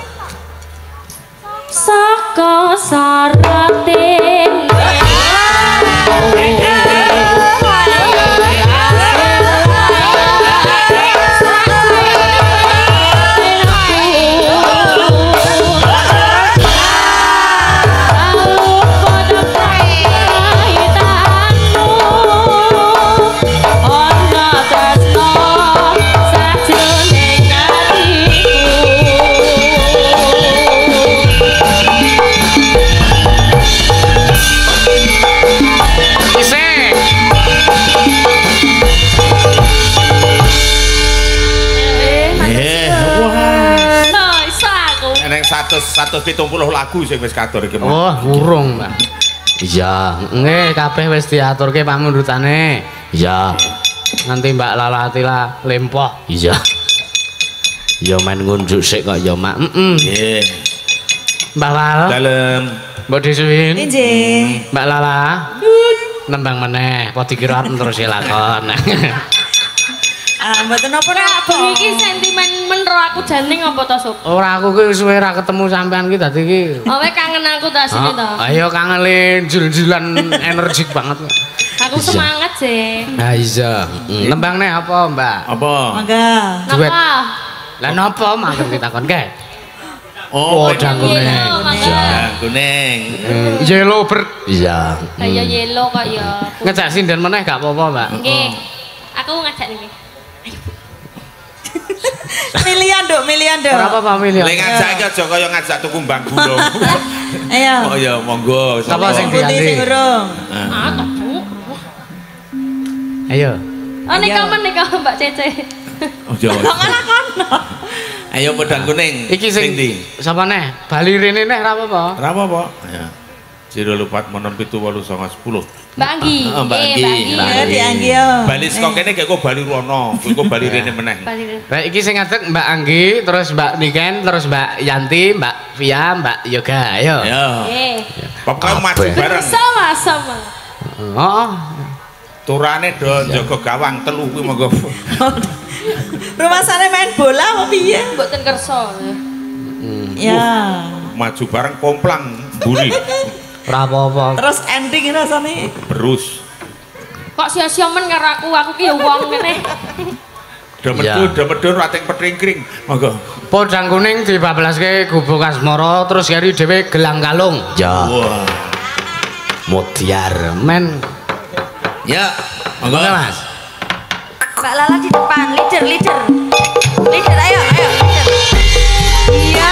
Saka sarating satu 170 lagu sing wis katur iki. Oh, urung, Mbak. Iya, nggih kabeh wis diaturke pamundutane. Iya. Nanti Mbak Lalatila lempoh. Iya. Ya men ngunjuk sik kok ya, Mak. Nggih. Mbak Lal. Dalem. Mbak Disuwin. Nggih. Mbak Lala. Nembang meneh, apa dikira terus lakon. Mboten napa-napa. Iki sentimen menro aku jane ngopo to, Sob? Ora aku ki suwe ra ketemu sampean ki dadi ki. Kowe kangen aku ta sini to? Ayo kangen le jul-julan energik banget. Aku semangat sih. Ha iya. Nembang nek apa, Mbak? Apa? Mangga. Duet. Napa? Lah napa mangke ditakonke? Oh, kuning. Jang kuning. Yellow bird. Iya. Kaya yellow kok ya. Ngejak sinden meneh gak apa-apa, Mbak. Nggih. Aku ngajak niki. Milian, Dok, milian, Dok. Berapa Pak milian? Lek ngajak iki aja kaya ngajak tuku mbangku lho. Ayo. Oh iya, monggo. Sapa sing Putih sing diandi? urung. Ayo. Oh nika menika Mbak Cece. Oh Jawa. Kok malah kono. Ayo pedang kuning. Iki sing ndi? sapa neh? Bali rene neh ra apa-apa. Ra apa-apa. Ya. 084 menon 78910. Mbak Anggi. Oh, Mbak Anggi. Ya dianggi yo. Bali saka kene gek kok Bali rono, kok Bali rene meneh. Baik iki sing ngadeg Mbak Anggi, terus Mbak Niken, terus Mbak Yanti, Mbak Via, Mbak Yoga. Ayo. Ayo. Nggih. Pokoke maju bareng. Sama-sama. Heeh. Turane do jaga gawang telu kuwi monggo. Rumasane main bola apa piye? Mboten kersa. Ya. Maju bareng komplang mburi. Ora apa-apa. Terus ending rasane. Berus. Kok sia-sia men karo aku ki ya wong ngene. Demedun rating petringkring. Monggo. Podang kuning dibablaske gubuk asmara terus kari dhewe gelang kalung. Ya. Wah. Mutiar men. Ya, monggo Mas. Mbak Lala di depan, leader. Leader, ayo, leader. Iya.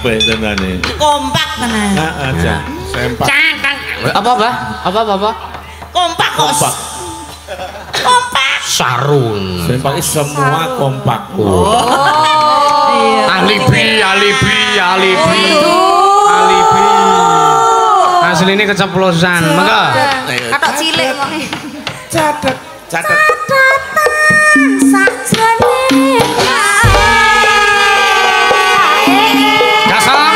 apik tenane. Kompak tenan. Heeh, sempak. Apa? Kompak kok. Kompak. Sarun. Sempak semua kompak. Alibi. Asline keceplosan. Mengko. Katok cilik kok. Catet. Sajane. Gasam.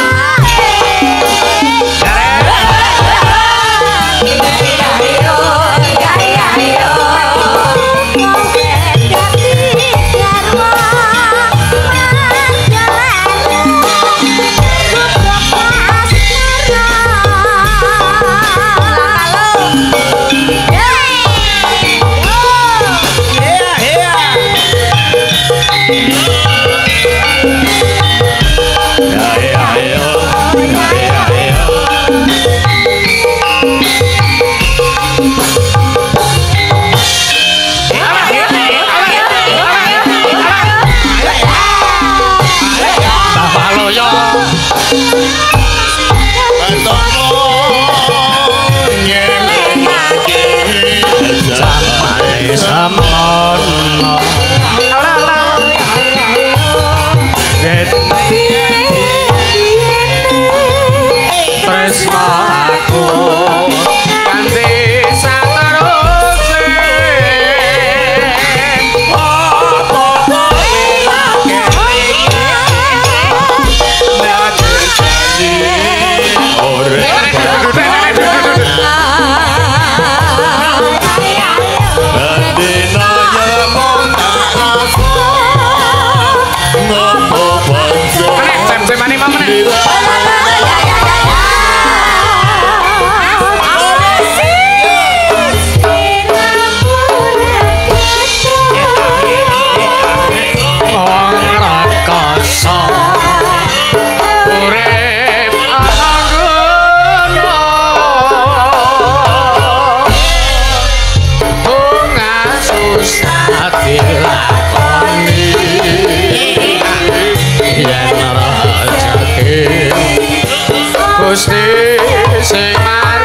Gusti sing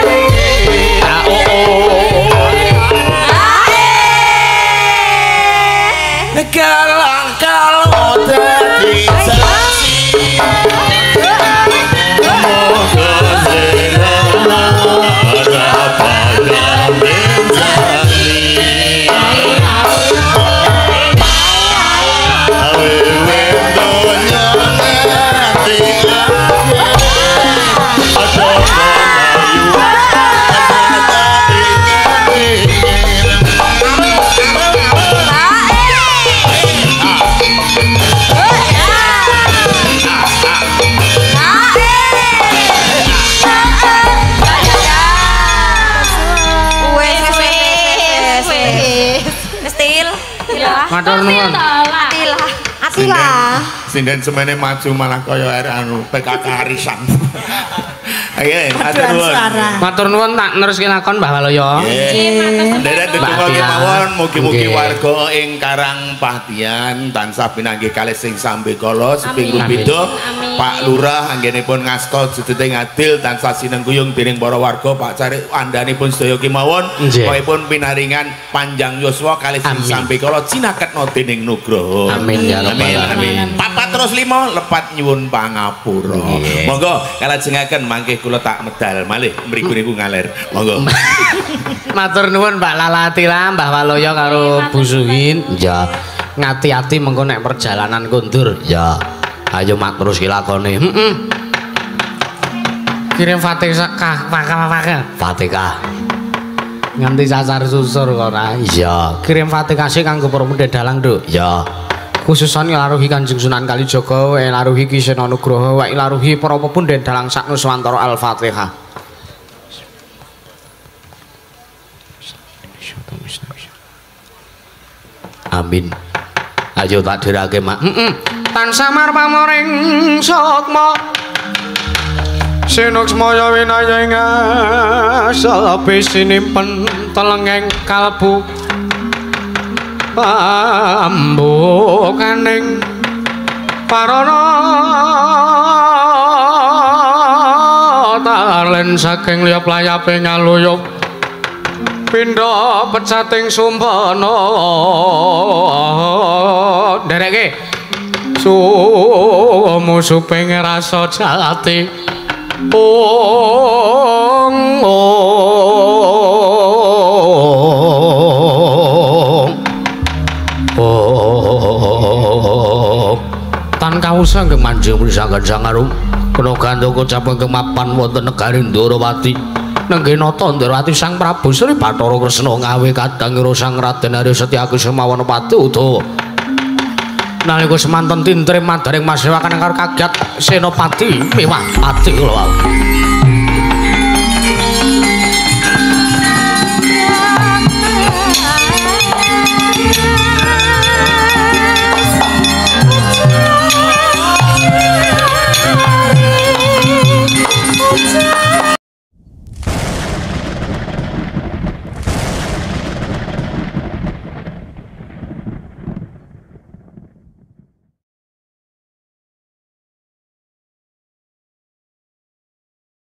maringi kalau dadi saksi moga selera dapat menjadi awewe donya ngerti matur nuwun. Atilah. Sinden semene maju malah kaya anu PKK arisan. Ayo, matur nuwun. Matur nuwun tak neruske lakon Mbah Waloyo. Nggih, Deret ditunggu kemawon mugi-mugi warga ing Karangpatian tansah pinanggih kalih sing sambe kala seping rupido. Pak Lurah anggenipun ngasta juduting adil tansah sinengguyung dening para warga Pak Carik andhanipun sedaya kemawon kawipun pinaringan panjang yuswa kalih sing sambe kala cinaketna dening Nugroho. Amin ya rabbal alamin. 405 lepat nyuwun pangapura. Monggo kalajengaken mangke kula tak medal malih mriku niku ngaler. Monggo. Matur nuwun Mbak Lalatila, Mbah Waloyo karo Bu Suhin. Ya, ngati-ati mengko nek perjalanan kundur. Ya. Ayo mak terus lakone. Kirim Fatihah, Fatihah. Nganti sasar susur kok ora. Iya. Kirim Fatihah sing kanggo para mundhe dalang, Nduk. Ya. Khususan ilaruhi Kanjeng Sunan Kalijaga, ilaruhi Ki Sena Nugroho, wa ilaruhi para pepundhen dalang sak Nuswantara Al-Fatihah. Amin. Ayo tak dirake mak. Tansah marpamoring sukma Sinuksmaya winaya ing asal sinimpen telenging kalbu pambukaning parana kedaden saking liya playape ngaluyup pindha pecating sumpana ndereke sumusuping rasa jati tan kawusa ingkang manjing pisangan sangarum kena gandha kocaping kemapan wonten negari Ndarawati nenggih nata Ndarawati Sang Prabu Sri Bathara Kresna ngawe kadangiro Sang Raden Arya Setyaki Semawanapati Udawa nalika semanten tintrim madaring masewakan karo kagiat Senopati miwah pati kula